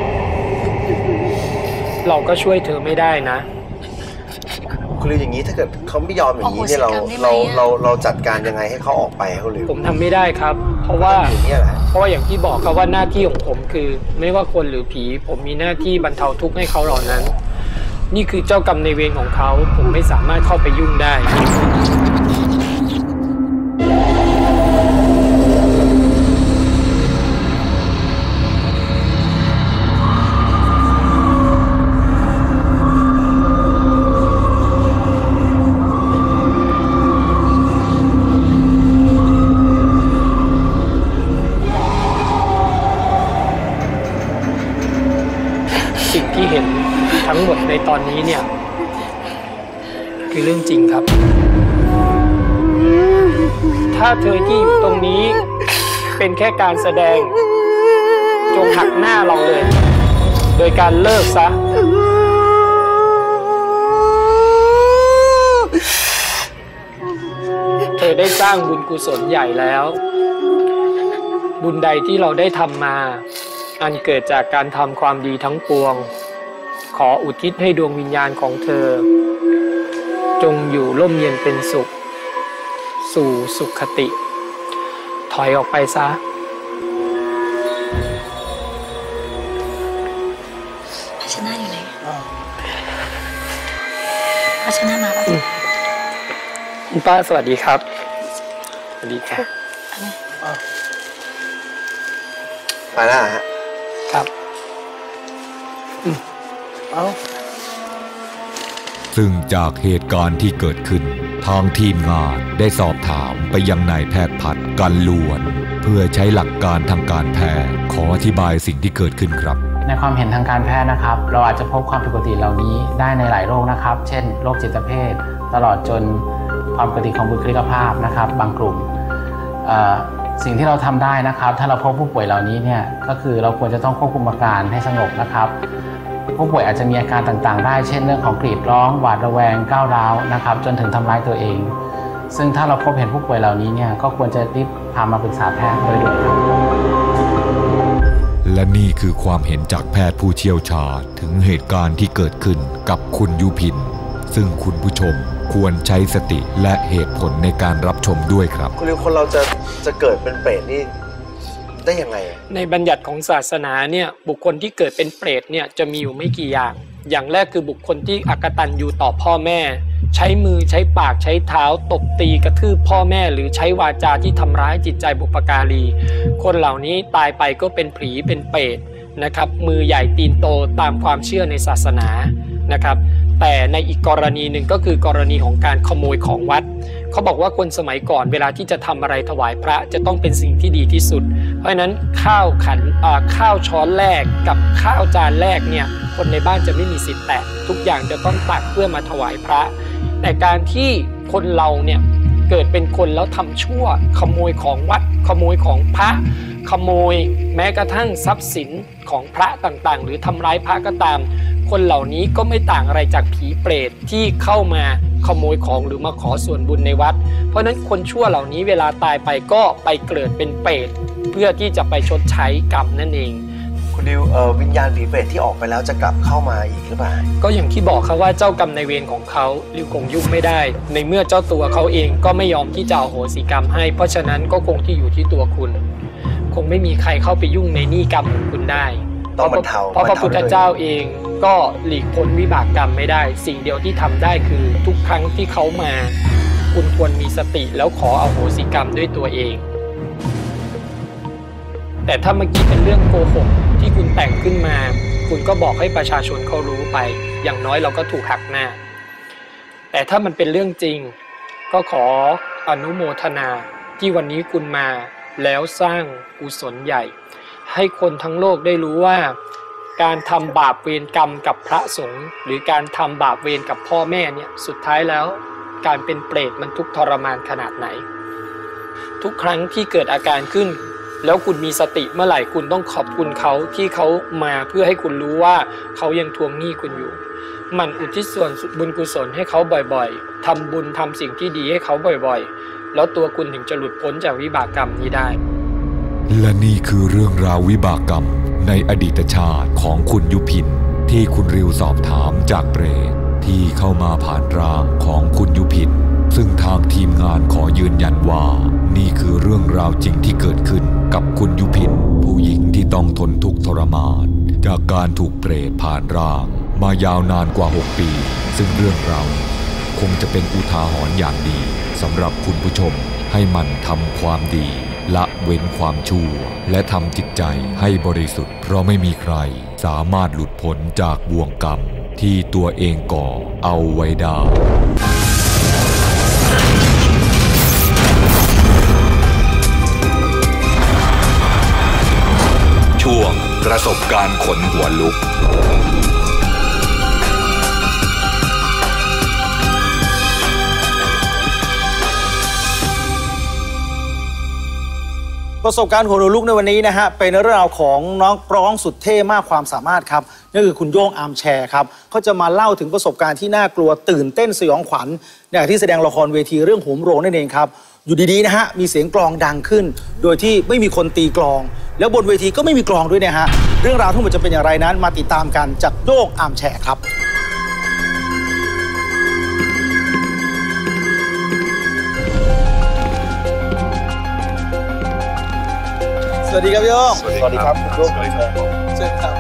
G: เราก็ช่วยเธอไม่ได้นะ
B: คุณลืออย่างนี้ถ้าเกิดเขาไม่ยอมอย่างนี้เนี่ยเราเราเราเราจัดการยังไงให้เขาออกไปเขาลือ
G: ผมทำไม่ได้ครับเพราะว่าเพราะว่าอย่างที่บอกครับว่าหน้าที่ของผมคือไม่ว่าคนหรือผีผมมีหน้าที่บรรเทาทุกข์ให้เขาเหล่านั้นนี่คือเจ้ากรรมในเวรของเขาผมไม่สามารถเข้าไปยุ่งได้ที่เห็นทั้งหมดในตอนนี้เนี่ยคือเรื่องจริงครับถ้าเธอที่อยู่ตรงนี้เป็นแค่การแสดงจงหักหน้าเราเลยโดยการเลิกซะเธอได้สร้างบุญกุศลใหญ่แล้วบุญใดที่เราได้ทำมาอันเกิดจากการทำความดีทั้งปวงขออุทิศให้ดวงวิญญาณของเธอจงอยู่ร่มเย็นเป็นสุขสู่สุขคติถอยออกไปซะ
K: ภาชนะอยู่ไหนภาชนะมาปะ
G: คุณป้าสวัสดีครับสวัสดีค่ะ
B: มาแล้วฮะ
G: ครับ
B: เอา
F: ซึ่งจากเหตุการณ์ที่เกิดขึ้นทางทีมงานได้สอบถามไปยังนายแพทย์พัดกันล้วนเพื่อใช้หลักการทางการแพทย์ขออธิบายสิ่งที่เกิดขึ้นครับ
L: ในความเห็นทางการแพทย์นะครับเราอาจจะพบความผิดปกติเหล่านี้ได้ในหลายโรคนะครับเช่นโรคจิตเภทตลอดจนความปกติของบุคลิกภาพนะครับบางกลุ่มสิ่งที่เราทำได้นะครับถ้าเราพบผู้ป่วยเหล่านี้เนี่ยก็คือเราควรจะต้องควบคุมอาการให้สงบนะครับผู้ป่วยอาจจะมีอาการต่างๆได้เช่นเรื่องของกรีดร้องหวาดระแวงก้าวร้าวนะครับจนถึงทำร้ายตัวเองซึ่งถ้าเราพบเห็นผู้ป่วยเหล่านี้เนี่ยก็ควรจะรีบพามาปรึกษาแพทย์โดยด่วนครับ
F: และนี่คือความเห็นจากแพทย์ผู้เชี่ยวชาญถึงเหตุการณ์ที่เกิดขึ้นกับคุณยุพินซึ่งคุณผู้ชมควรใช้สติและเหตุผลในการรับชมด้วยครับ
B: คุณลือคนเราจะจะเกิดเป็นเปรตนี่ได้ยังไง
G: ในบัญญัติของศาสนาเนี่ยบุคคลที่เกิดเป็นเปรตเนี่ยจะมีอยู่ไม่กี่อย่างอย่างแรกคือบุคคลที่อกตัญญูต่อพ่อแม่ใช้มือใช้ปากใช้เท้าตบตีกระทืบพ่อแม่หรือใช้วาจาที่ทำร้ายจิตใจบุพการีคนเหล่านี้ตายไปก็เป็นผีเป็นเปรตนะครับมือใหญ่ตีนโตตามความเชื่อในศาสนานะครับแต่ในอีกกรณีหนึ่งก็คือกรณีของการขโมยของวัดเขาบอกว่าคนสมัยก่อนเวลาที่จะทำอะไรถวายพระจะต้องเป็นสิ่งที่ดีที่สุดเพราะฉะนั้นข้าวขันข้าวช้อนแรกกับข้าวจานแรกเนี่ยคนในบ้านจะไม่มีสิทธิ์แตะทุกอย่างจะต้องตักเพื่อมาถวายพระแต่การที่คนเราเนี่ยเกิดเป็นคนแล้วทำชั่วขโมยของวัดขโมยของพระขโมยแม้กระทั่งทรัพย์สินของพระต่างๆหรือทำร้ายพระก็ตามคนเหล่านี้ก็ไม่ต่างอะไรจากผีเปรตที่เข้ามาขโมยของหรือมาขอส่วนบุญในวัดเพราะฉะนั้นคนชั่วเหล่านี้เวลาตายไปก็ไปเกิดเป็นเปรตเพื่อที่จะไปชดใช้กรรมนั่นเอง
B: คุณดิวเอ่อวิญญาณผีเปรตที่ออกไปแล้วจะกลับเข้ามาอีกหรือเปล่า
G: ก็อย่างที่บอกครับว่าเจ้ากรรมในเวรของเขาริวคงยุ่งไม่ได้ในเมื่อเจ้าตัวเขาเองก็ไม่ยอมที่จะอโหสิกรรมให้เพราะฉะนั้นก็คงที่อยู่ที่ตัวคุณคงไม่มีใครเข้าไปยุ่งในหนี้กรรมของคุณได้
B: ต้องบรรเทา
G: เพราะพระพุทธเจ้าเองก็หลีกพ้นวิบากกรรมไม่ได้สิ่งเดียวที่ทำได้คือทุกครั้งที่เขามาคุณควรมีสติแล้วขออโหสิกรรมด้วยตัวเองแต่ถ้าเมื่อกี้เป็นเรื่องโกหกที่คุณแต่งขึ้นมาคุณก็บอกให้ประชาชนเขารู้ไปอย่างน้อยเราก็ถูกหักหน้าแต่ถ้ามันเป็นเรื่องจริงก็ขออนุโมทนาที่วันนี้คุณมาแล้วสร้างกุศลใหญ่ให้คนทั้งโลกได้รู้ว่าการทำบาปเวรกรรมกับพระสงฆ์หรือการทำบาปเวรกับพ่อแม่เนี่ยสุดท้ายแล้วการเป็นเปรตมันทุกข์ทรมานขนาดไหนทุกครั้งที่เกิดอาการขึ้นแล้วคุณมีสติเมื่อไหร่คุณต้องขอบคุณเขาที่เขามาเพื่อให้คุณรู้ว่าเขายังทวงหนี้คุณอยู่มันอุทิศส่วนบุญกุศลให้เขาบ่อยๆทำบุญทำสิ่งที่ดีให้เขาบ่อยๆแล้วตัวคุณถึงจะหลุดพ้นจากวิบากกรรมนี้ได้
F: และนี่คือเรื่องราววิบากกรรมในอดีตชาติของคุณยุพินที่คุณริวสอบถามจากเปรตที่เข้ามาผ่านร่างของคุณยุพินซึ่งทางทีมงานขอยืนยันว่านี่คือเรื่องราวจริงที่เกิดขึ้นกับคุณยุพินผู้หญิงที่ต้องทนทุกข์ทรมานจากการถูกเปรตผ่านร่างมายาวนานกว่าหกปีซึ่งเรื่องราวคงจะเป็นอุทาหรณ์อย่างดีสำหรับคุณผู้ชมให้มันทำความดีละเว้นความชั่วและทำจิตใจให้บริสุทธิ์เพราะไม่มีใครสามารถหลุดพ้นจากบ่วงกรรมที่ตัวเองก่อเอาไว้ได้ช่วงประสบการณ์ขนหัวลุก
D: ประสบการณ์ขนหัวลุกในวันนี้นะฮะเป็นเรื่องราวของน้องร้องสุดเท่มากความสามารถครับนั่นคือคุณโย่งอาร์มแชร์ครับเขาจะมาเล่าถึงประสบการณ์ที่น่ากลัวตื่นเต้นสยองขวัญเนี่ยที่แสดงละครเวทีเรื่องโหมโรงนั่นเองครับอยู่ดีๆนะฮะมีเสียงกลองดังขึ้นโดยที่ไม่มีคนตีกลองแล้วบนเวทีก็ไม่มีกลองด้วยนะฮะเรื่องราวทั้งหมดจะเป็นอย่างไรนั้นมาติดตามกันจากโย่งอาร์มแชร์ครับสวัสดีครับโย่งสวัสดีครับโย่งสวัสดีครับเชิญครับ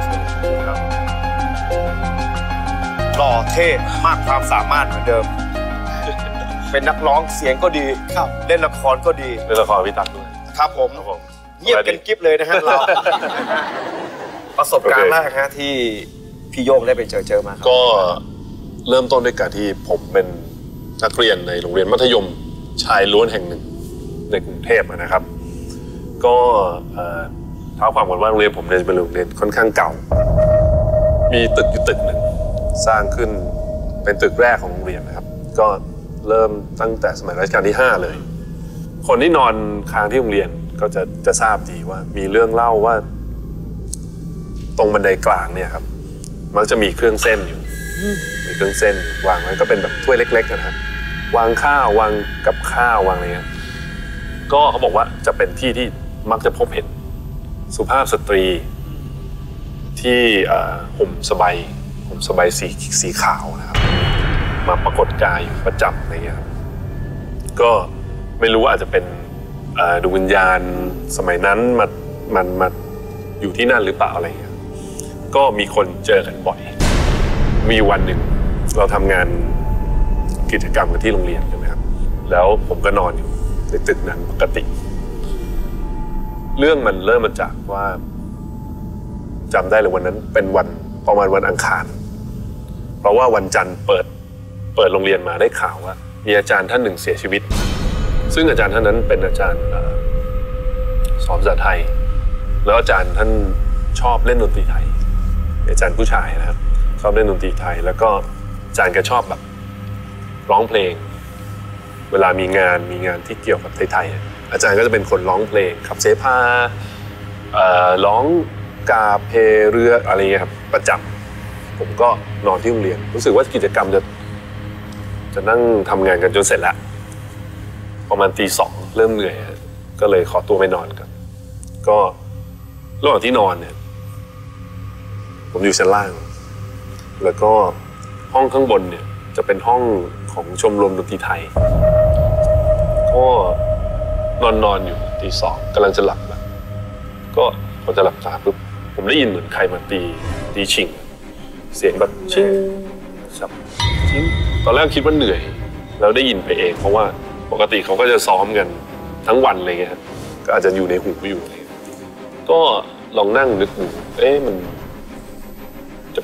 D: หล่อเท่มากความสามารถเหมือนเดิมเป็นนักร้องเสียงก็ดีเล่นละครก็ดีเล่นละครพี่ตั๊กด้วยครับผมเงียบกันกิ๊บเลยนะฮะเราประสบการณ์แรกฮะที่พี่โย่งได้ไปเจอเจอมา
M: ก็เริ่มต้นด้วยการที่ผมเป็นนักเรียนในโรงเรียนมัธยมชายล้วนแห่งหนึ่งในกรุงเทพนะครับก็เท้าความก่อนว่าโรงเรียนผมเนี่ยเป็นโรงเรียนค่อนข้างเก่ามีตึกอยู่ตึกหนึ่งสร้างขึ้นเป็นตึกแรกของโรงเรียนนะครับก็เริ่มตั้งแต่สมัยรัชกาลที่ห้าเลยคนที่นอนค้างที่โรงเรียนก็จะจะทราบดีว่ามีเรื่องเล่าว่าตรงบันไดกลางเนี่ยครับมักจะมีเครื่องเส้นอยู่มีเครื่องเส้นวางไว้ก็เป็นแบบถ้วยเล็กๆนะครับวางข้าววางกับข้าววางอะไรเงี้ยก็เขาบอกว่าจะเป็นที่ที่มักจะพบเห็นสุภาพสตรีที่ห่มสบายห่มสบายสีสีขาวนะครับมาปรากฏกายอยู่ประจำอะไรเงี้ยครับก็ไม่รู้ว่าอาจจะเป็นดวงวิญญาณสมัยนั้นมามันมาอยู่ที่นั่นหรือเปล่าอะไรเงี้ยก็มีคนเจอกันบ่อยมีวันหนึ่งเราทำงานกิจกรรมกันที่โรงเรียนใช่ไหมครับแล้วผมก็นอนอยู่ในตึกนั้นปกติเรื่องมันเริ่มมาจากว่าจำได้เลยวันนั้นเป็นวันประมาณวันอังคารเพราะว่าวันจันทร์เปิดเปิดโรงเรียนมาได้ข่าวว่ามีอาจารย์ท่านหนึ่งเสียชีวิตซึ่งอาจารย์ท่านนั้นเป็นอาจารย์สอนภาษาไทยแล้วอาจารย์ท่านชอบเล่นดนตรีไทยอาจารย์ผู้ชายนะครับชอบเล่นดนตรีไทยแล้วก็อาจารย์ก็ชอบแบบร้องเพลงเวลามีงานมีงานที่เกี่ยวกับไทยๆอาจารย์ก็จะเป็นคนร้องเพลงขับเสพาร้องกาเพเรืออะไรเงี้ยครับประจำผมก็นอนที่โรงเรียนรู้สึกว่ากิจกรรมจะจะนั่งทำงานกันจนเสร็จแล้วประมาณตีสองเริ่มเหนื่อยก็เลยขอตัวไปนอนกันก็ระหว่างที่นอนเนี่ยผมอยู่ชั้นล่างแล้วก็ห้องข้างบนเนี่ยจะเป็นห้องของชมรมดนตรีไทยก็นอนนอนอยู่ตีสองกำลังจะหลับแล้วก็พอจะหลับตาปุ๊บผมได้ยินเหมือนใครมาตีตีชิงเสียงแบบชิงสับชิงตอนแรกคิดว่าเหนื่อยแล้วได้ยินไปเองเพราะว่าปกติเขาก็จะซ้อมกันทั้งวันอะไรเงี้ยก็อาจจะอยู่ในหูอยู่ก็ลองนั่งนึกดูเอ๊ะมัน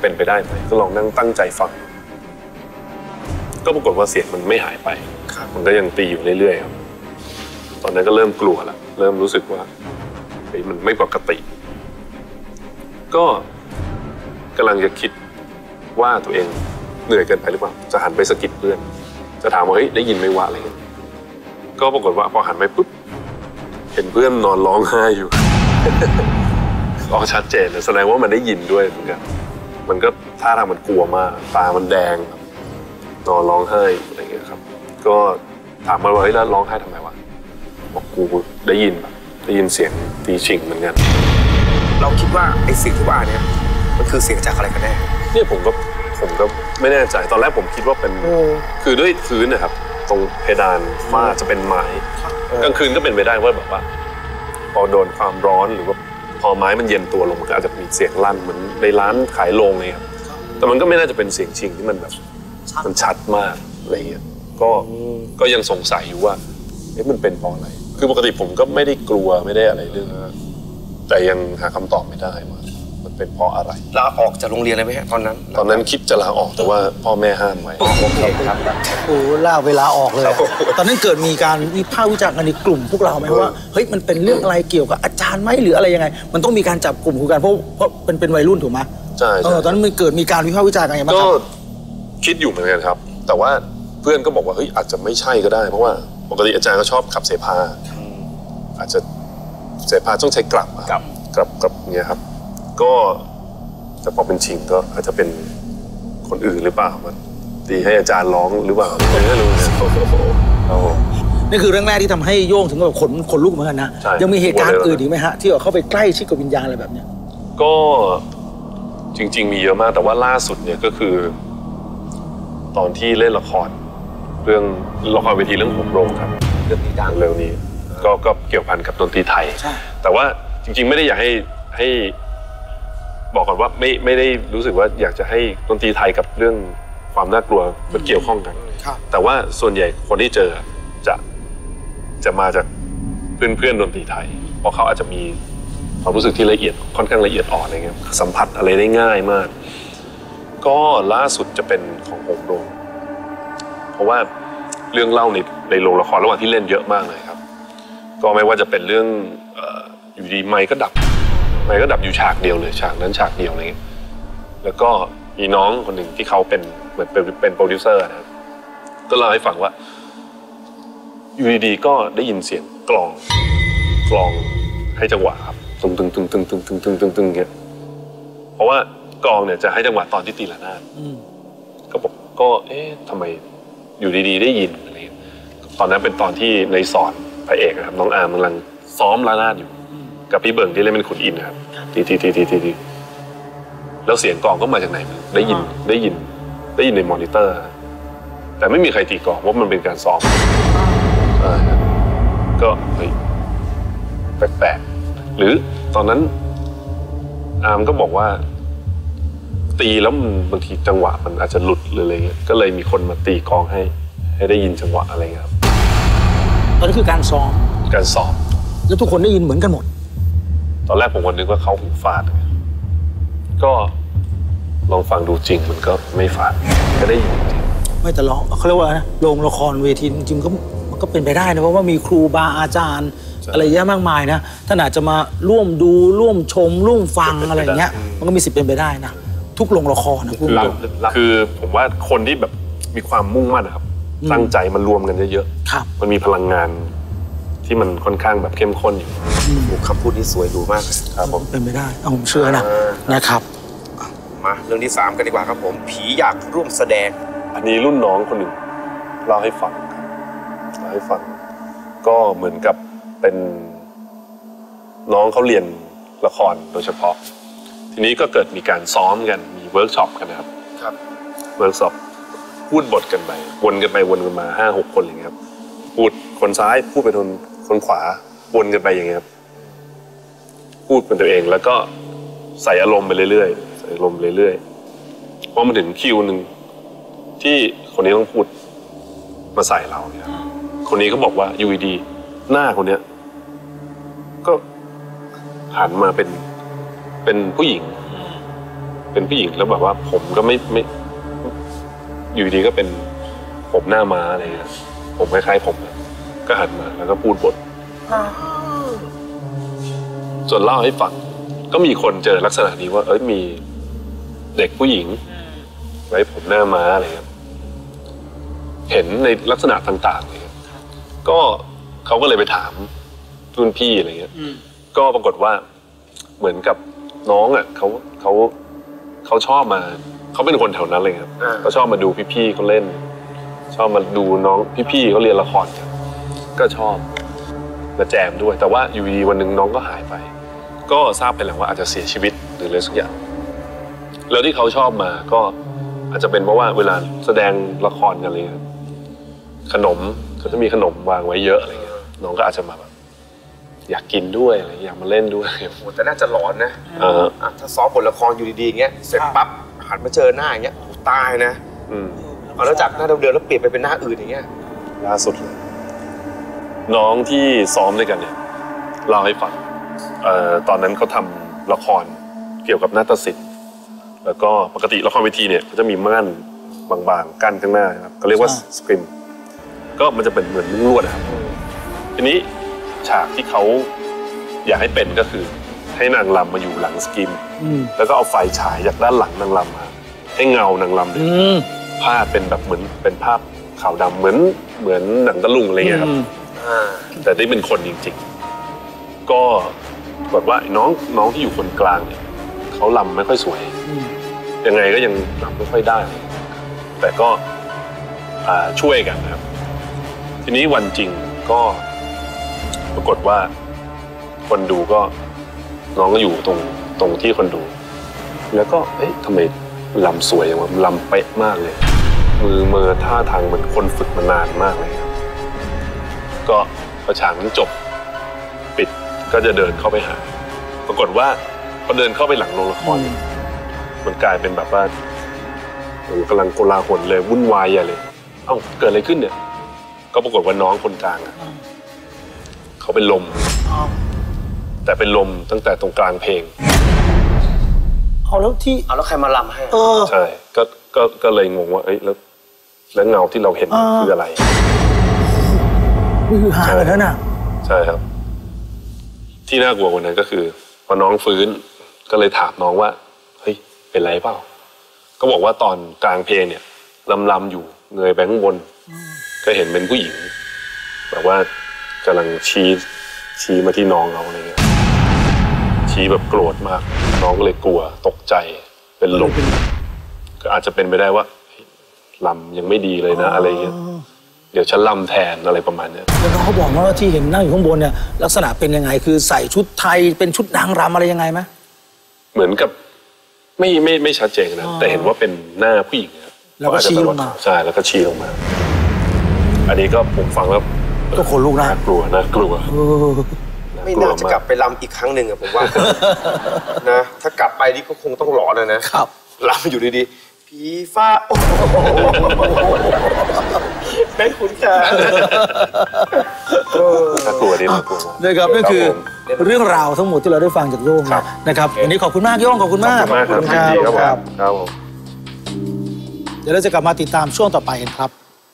M: เป็นไปได้ไหมก็ลองนั่งตั้งใจฟังก็ปรากฏว่าเสียงมันไม่หายไปมันก็ยังตีอยู่เรื่อยๆครับตอนนั้นก็เริ่มกลัวละเริ่มรู้สึกว่ามันไม่ปกติก็กำลังจะคิดว่าตัวเองเหนื่อยเกินไปหรือเปล่าจะหันไปสะกิดเพื่อนจะถามว่าเฮ้ยได้ยินไหมวะอะไรเงี้ยก็ปรากฏว่าพอหันไปปุ๊บเห็นเพื่อนนอนร้องไห้อยู่ ร้องชัดเจนเลยแสดงว่ามันได้ยินด้วยเหมือนกันมันก็ท่าทางมันกลัวมากตามันแดงนอนร้องไห้อะไรเงี้ยครับก็ถามมาว่าเฮ้ยแล้วร้องไห้ทำไมวะบอกกูได้ยินแบบได้ยินเสียงตีฉิงเหมือนกัน
B: เราคิดว่าไอ้เสียงที่ว่าเนี่ยมันคือเสียงจากอะไรกันแน่
M: เนี่ยผมก็ผมก็ไม่แน่ใจตอนแรกผมคิดว่าเป็นคือด้วยพื้นนะครับตรงเพดานฝ้าจะเป็นไม้กลางคืนก็เป็นไปได้ว่าแบบว่าพอโดนความร้อนหรือว่าพอไม้มันเย็นตัวลงมันก็อาจจะมีเสียงลั่นเหมือนในร้านขายโรงเลยครับแต่มันก็ไม่น่าจะเป็นเสียงชิงที่มันแบบมันชัดมากอะไรเงี้ยก็ก็ยังสงสัยอยู่ว่าเอ๊ะมันเป็นเพราะอะไรคือปกติผมก็ไม่ได้กลัวไม่ได้อะไรเรื่องแต่ยังหาคำตอบไม่ได้ว่ามันเป็นเพราะอะไร
B: ลาออกจากโรงเรียนเลยไหมฮะตอนนั้น
M: ตอนนั้นคิดจะลาออกแต่ว่าพ่อแม่ห้ามไว้
D: ครับโอ้ล่าเวลาออกเลยตอนนั้นเกิดมีการวิพากษ์วิจารณ์กันในกลุ่มพวกเราไหมว่าเฮ้ยมันเป็นเรื่องอะไรเกี่ยวกับอาจารย์ไหมหรืออะไรยังไงมันต้องมีการจับกลุ่มคุยกันเพราะเพราะเป็นเป็นวัยรุ่นถูกไหม
M: ใช่
D: ตอนนั้นมันเกิดมีการวิพากษ์วิจารณ์กันยังไงบ้างครับ
M: ก็คิดอยู่เหมือนกันครับแต่ว่าเพื่อนก็บอกว่าเฮ้ยอาจจะไม่ใช่ก็ได้เพราะว่าปกติอาจารย์ก็ชอบขับเสพาอาจจะเสพาต้องใช้กลับกลับกลับกลับเนี่ยครับก็แต่พอเป็นชิงก็อาจจะเป็นคนอื่นหรือเปล่ามันตีให้อาจารย์ร้องหรือเปล่าไม่รู้เนี่ย
D: นี่คือเรื่องแรกที่ทำให้โย่งถึงกับขนขนลุกเหมือนกันนะยังมีเหตุการณ์อื่นอีกไหมฮะที่เข้าไปใกล้ชิดกับวิญญาณอะไรแบบเนี้ย
M: ก็จริงๆมีเยอะมากแต่ว่าล่าสุดเนี่ยก็คือตอนที่เล่นละครเรื่องละครเวทีเรื่องหกโรงครับเรื่องนี้ดังเร็วนี้ก็ก็เกี่ยวพันกับดนตรีไทยแต่ว่าจริงๆไม่ได้อยากให้ให้บอกก่อนว่าไม่ไม่ได้รู้สึกว่าอยากจะให้ดนตรีไทยกับเรื่องความน่ากลัวมันเกี่ยวข้องกันแต่ว่าส่วนใหญ่คนที่เจอจะจะมาจากเพื่อนเพื่อนดนตรีไทยเพราะเขาอาจจะมีความรู้สึกที่ละเอียดค่อนข้างละเอียดอ่อนอะไรเงี้ยสัมผัสอะไรได้ง่ายมากก็ล่าสุดจะเป็นของหกโรงเพราะว่าเรื่องเล่าในในโรงละครระหว่างที่เล่นเยอะมากเลยครับก็ไม่ว่าจะเป็นเรื่องอยู่ดีไมค์ก็ดับไมค์ก็ดับอยู่ฉากเดียวเลยฉากนั้นฉากเดียวอะไรเงี้ยแล้วก็มีน้องคนหนึ่งที่เขาเป็นเหมือนเป็นเป็นโปรดิวเซอร์นะก็เล่าให้ฟังว่าอยู่ดีๆก็ได้ยินเสียงกลองกลองให้จังหวะครับตึงตึงตึงตึงตึงตึงตึงตึงตึงเงี้ยเพราะว่ากลองเนี่ยจะให้จังหวะตอนที่ตีระนาดก็บอกก็เอ๊ะทำไมอยู่ดีๆได้ยินอะไรเงี้ยตอนนั้นเป็นตอนที่ในสอนพระเอกนะครับน้องอาร์มกำลังซ้อมระนาดอยู่กับพี่เบิ่งที่เล่นเป็นขุนอินนะครับตีตีตีตีตีแล้วเสียงกลองก็มาจากไหนได้ยินได้ยินได้ยินในมอนิเตอร์แต่ไม่มีใครตีกลองเพราะมันเป็นการซ้อมก็เฮ้ยแปลกๆหรือตอนนั้นอาร์มก็บอกว่าตีแล้วมันบางทีจังหวะมันอาจจะหลุดหรืออะไรเงี้ยก็เลยมีคนมาตีกลองให้ให้ได้ยินจังหวะอะไรเงี้ยครับ
D: ตอนนี้คือการซ้อม
M: การซ้อม
D: แล้วทุกคนได้ยินเหมือนกันหมด
M: ตอนแรกผมก็นึกว่าเขาหูฟาดก็ลองฟังดูจริงมันก็ไม่ฟาดก็ได้ยินจริง
D: ไม่แต่ร้องเขาเรียกว่านะโรงละครเวทีจริงๆก็มันก็เป็นไปได้นะเพราะว่ามีครูบาอาจารย์อะไรเยอะมากมายนะท่านอาจจะมาร่วมดูร่วมชมร่วมฟังอะไรอย่างเงี้ยมันก็มีสิทธิ์เป็นไปได้นะทุกโรงละครนะคุณ
M: คือผมว่าคนที่แบบมีความมุ่งมั่นนะครับตั้งใจมันรวมกันเยอะๆมันมีพลังงานที่มันค่อนข้างแบบเข้มข้นอยู่
B: คำพูดนี้สวยดูมาก
M: ครับผม
D: เป็นไปได้ผมเชื่อนะนะครับ
B: มาเรื่องที่สามกันดีกว่าครับผมผีอยากร่วมแสดง
M: อันนี้รุ่นน้องคนหนึ่งเล่าให้ฟังเล่าให้ฟังก็เหมือนกับเป็นน้องเขาเรียนละครโดยเฉพาะทีนี้ก็เกิดมีการซ้อมกันมีเวิร์กช็อปกันนะครับครับเวิร์กช็อปพูดบทกันไปวนกันไปวนกันมาห้าหกคนอย่างเงี้ยครับพูดคนซ้ายพูดเป็นคนคนขวาวนกันไปอย่างเงี้ยครับพูดเป็นตัวเองแล้วก็ใส่อารมณ์ไปเรื่อยๆใส่อารมณ์เรื่อยๆพอมาถึงคิวหนึ่งที่คนนี้ต้องพูดมาใส่เราเนี่ยคนนี้ก็บอกว่าอยู่ดีหน้าคนเนี้ยก็หันมาเป็นเป็นผู้หญิงเป็นผู้หญิงแล้วแบบว่าผมก็ไม่ไม่อยู่ดีก็เป็นผมหน้าม้าอะไรเงี้ยผมคล้ายๆผมก็หันมาแล้วก็พูดบทส่วนเล่าให้ฟังก็มีคนเจอลักษณะนี้ว่าเอ้ยมีเด็กผู้หญิงไว้ผมหน้าม้าอะไรเงี้ยเห็นในลักษณะต่างๆเลยก็เขาก็เลยไปถามรุ่นพี่อะไรเงี้ยก็ปรากฏว่าเหมือนกับน้องอ่ะเขาเขาเขาชอบมาเขาเป็นคนแถวนั้นเลยครับเขาชอบมาดูพี่ๆเขาเล่นชอบมาดูน้องพี่ๆเขาเรียนละครกันก็ชอบมาแจมด้วยแต่ว่าอยู่ดีวันหนึ่งน้องก็หายไปก็ทราบไปแล้วว่าอาจจะเสียชีวิตหรืออะไรสักอย่างแล้วที่เขาชอบมาก็อาจจะเป็นเพราะว่าเวลาแสดงละครกันเลยขนมเขาจะมีขนมวางไว้เยอะอะไรเงี้ยน้องก็อาจจะมาแบบอยากกินด้วยอะไรอยากมาเล่นด้วยโอ้แต่น่าจะร้อนนะเออถ้าซ้อมบทละครอยู่ดีๆอย่างเงี้ยเสร็จปั๊บหันมาเจอหน้าอย่างเงี้ยตายนะอืมเอาแล้วจากหน้าเดิมๆแล้วเปลี่ยนไปเป็นหน้าอื่นอย่างเงี้ยล่าสุดเลยน้องที่ซ้อมด้วยกันเนี่ยเล่าให้ฟังเอ่อตอนนั้นเขาทำละครเกี่ยวกับนาฏศิลป์แล้วก็ปกติละครเวทีเนี่ยเขาจะมีม่านบางๆกั้นข้างหน้าครับเขาเรียกว่าสกรีนก็มันจะเป็นเหมือนมุ้งลวดนะครับทีนี้ฉากที่เขาอยากให้เป็นก็คือให้นางรำมาอยู่หลังสกรีนแล้วก็เอาไฟฉายจากด้านหลังนางรำมาให้เงานางรำเนี่ยภาพเป็นแบบเหมือนเป็นภาพขาวดำเหมือนเหมือนหนังตะลุงอะไรเงี้ยครับแต่ได้เป็นคนจริงๆก็บอกว่าน้องน้องที่อยู่คนกลางเนี่ยเขารำไม่ค่อยสวยยังไงก็ยังรำไม่ค่อยได้แต่ก็ช่วยกันนะครับทีนี้วันจริงก็ปรากฏว่าคนดูก็น้องก็อยู่ตรงตรงที่คนดูแล้วก็เอ๊ะทำไมรำสวยอย่างวะรำเป๊ะมากเลยมือมือท่าทางเหมือนคนฝึกมานานมากเลยครับก็ประฉากนั้นจบปิดก็จะเดินเข้าไปหาปรากฏว่าพอเดินเข้าไปหลังโรงละครมันกลายเป็นแบบว่ากำลังโกลาหลเลยวุ่นวายใหญ่เลยเอ้าเกิดอะไรขึ้นเนี่ยก็ปรากฏว่าน้องคนกลางอ่ะเขาเป็นลมแต่เป็นลมตั้งแต่ตรงกลางเพลง
D: เอาแล้วที่
B: เอาแล้วใครมาลำให้
M: ใช่ก็ก็ก็เลยงงว่าเอ้ยแล้วแล้วเงาที่เราเห็นคืออะไร
D: คือหาเลยแล้วน่ะ
M: ใช่ครับที่น่ากลัวกว่านั้นก็คือพอน้องฟื้นก็เลยถามน้องว่าเฮ้ยเป็นไรเปล่าก็บอกว่าตอนกลางเพลงเนี่ยลำลำอยู่เงยไปข้างบนก็เห็นเป็นผู้หญิงแบบว่ากำลังชี้ชี้มาที่น้องเราอะไรเงี้ยชี้แบบโกรธมากน้องก็เลยกลัวตกใจเป็นลมก็อาจจะเป็นไปได้ว่าลำยังไม่ดีเลยนะอะไรเงี้ยเดี๋ยวฉันลำแทนอะไรประมาณนี้
D: แล้วน้องเขาบอกว่าที่เห็นนั่งอยู่ข้างบนเนี่ยลักษณะเป็นยังไงคือใส่ชุดไทยเป็นชุดนางรำอะไรยังไงไหม
M: เหมือนกับไม่ไม่ไม่ชัดเจนนะแต่เห็นว่าเป็นหน้าผู้หญิง
D: แล้วก็ชี้ลงมา
M: ใช่แล้วก็ชี้ลงมาอันนี้ก็ผมฟังแล้ว
D: ก็ขนลุกนะ
M: กลัวนะกลัว
B: ไม่น่าจะกลับไปรำอีกครั้งหนึ่งอะผมว่านะถ้ากลับไปนี่ก็คงต้องหลอนนะครับรำอยู่ดีๆผีฟ้าโอ้แม่คุณค่ะ
M: น่ากลัวดิน่ากลัว
D: นะครับนั่นคือเรื่องราวทั้งหมดที่เราได้ฟังจากโย่งนะครับวันนี้ขอบคุณมากโย่งขอบคุณมาก
M: ขอบคุณครับครับผม
D: เดี๋ยวเราจะกลับมาติดตามช่วงต่อไปกันครับ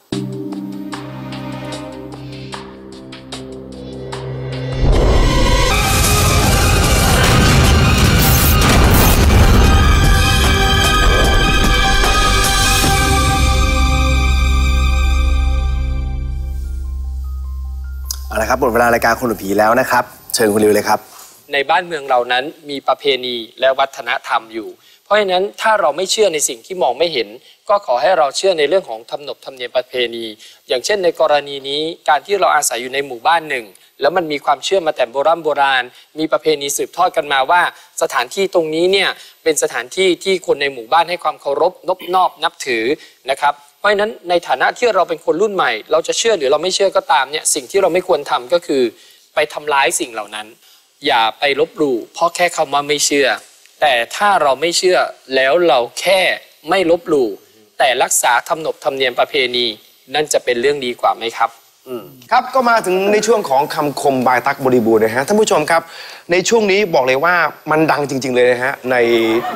B: เอาละครับหมดเวลารายการคนหนุ่มผีแล้วนะครับเชิญคุณริวเลยครับ
G: ในบ้านเมืองเรานั้นมีประเพณีและวัฒนธรรมอยู่เพราะฉะนั้นถ้าเราไม่เชื่อในสิ่งที่มองไม่เห็นก็ขอให้เราเชื่อในเรื่องของธรรมนบธรรมเนียมประเพณีอย่างเช่นในกรณีนี้การที่เราอาศัยอยู่ในหมู่บ้านหนึ่งแล้วมันมีความเชื่อมาแต่โบราณโบราณมีประเพณีสืบทอดกันมาว่าสถานที่ตรงนี้เนี่ยเป็นสถานที่ที่คนในหมู่บ้านให้ความเคารพนบนอบนับถือนะครับเพราะฉะนั้นในฐานะที่เราเป็นคนรุ่นใหม่เราจะเชื่อหรือเราไม่เชื่อก็ตามเนี่ยสิ่งที่เราไม่ควรทำก็คือไปทำร้ายสิ่งเหล่านั้นอย่าไปลบหลู่เพราะแค่คำว่าไม่เชื่อแต่ถ้าเราไม่เชื่อแล้วเราแค่ไม่ลบหลู่แต่รักษาธรรมนบธรรมเนียมประเพณีนั่นจะเป็นเรื่องดีกว่าไหมครับ
B: ครับก็มาถึงในช่วงของคำคมบายตั๊กบริบูรณ์นะฮะท่านผู้ชมครับในช่วงนี้บอกเลยว่ามันดังจริงๆเลยนะฮะใน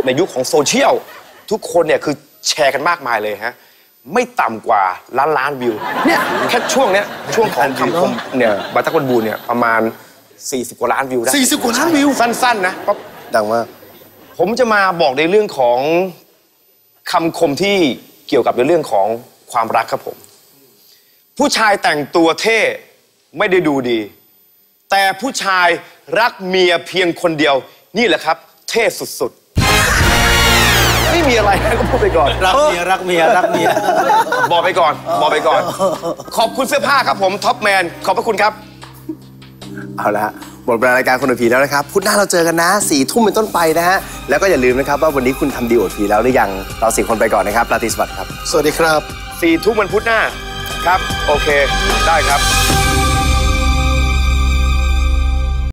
A: ในยุคของโซเชียลทุกคนเนี่ยคือแชร์กันมากมายเลยฮะไม่ต่ำกว่าล้านล้านวิวเนี่ยแค่ช่วงเนี้ยช่วงของคำคมเนี่ยบัตรคนบูเนี่ยประมาณสี่สิบกว่าล้านวิวได้
B: สี่สิบกว่าล้านวิว
A: สั้นๆนะปั๊บ
B: ดังมาก
A: ผมจะมาบอกในเรื่องของคำคมที่เกี่ยวกับในเรื่องของความรักครับผมผู้ชายแต่งตัวเท่ไม่ได้ดูดีแต่ผู้ชายรักเมียเพียงคนเดียวนี่แหละครับเท่สุดๆไม่มีอะไรก็พูดไปก่อน
D: รักเมียรักเมียรักเมีย
A: บอกไปก่อนบอกไปก่อนขอบคุณเสื้อผ้าครับผมท็อปแมนขอบพระคุณครับ
B: เอาละหมดเวลารายการคนอวดผีแล้วนะครับพุธหน้าเราเจอกันนะสี่ทุ่มเป็นต้นไปนะฮะแล้วก็อย่าลืมนะครับว่าวันนี้คุณทำดีอวดผีแล้วหรือยังเราสี่คนไปก่อนนะครับราตรีสวัสดิ์ครับ
D: สวัสดีครับ
A: สี่ทุ่มวันพุธหน้าครับโอเคได้ครับ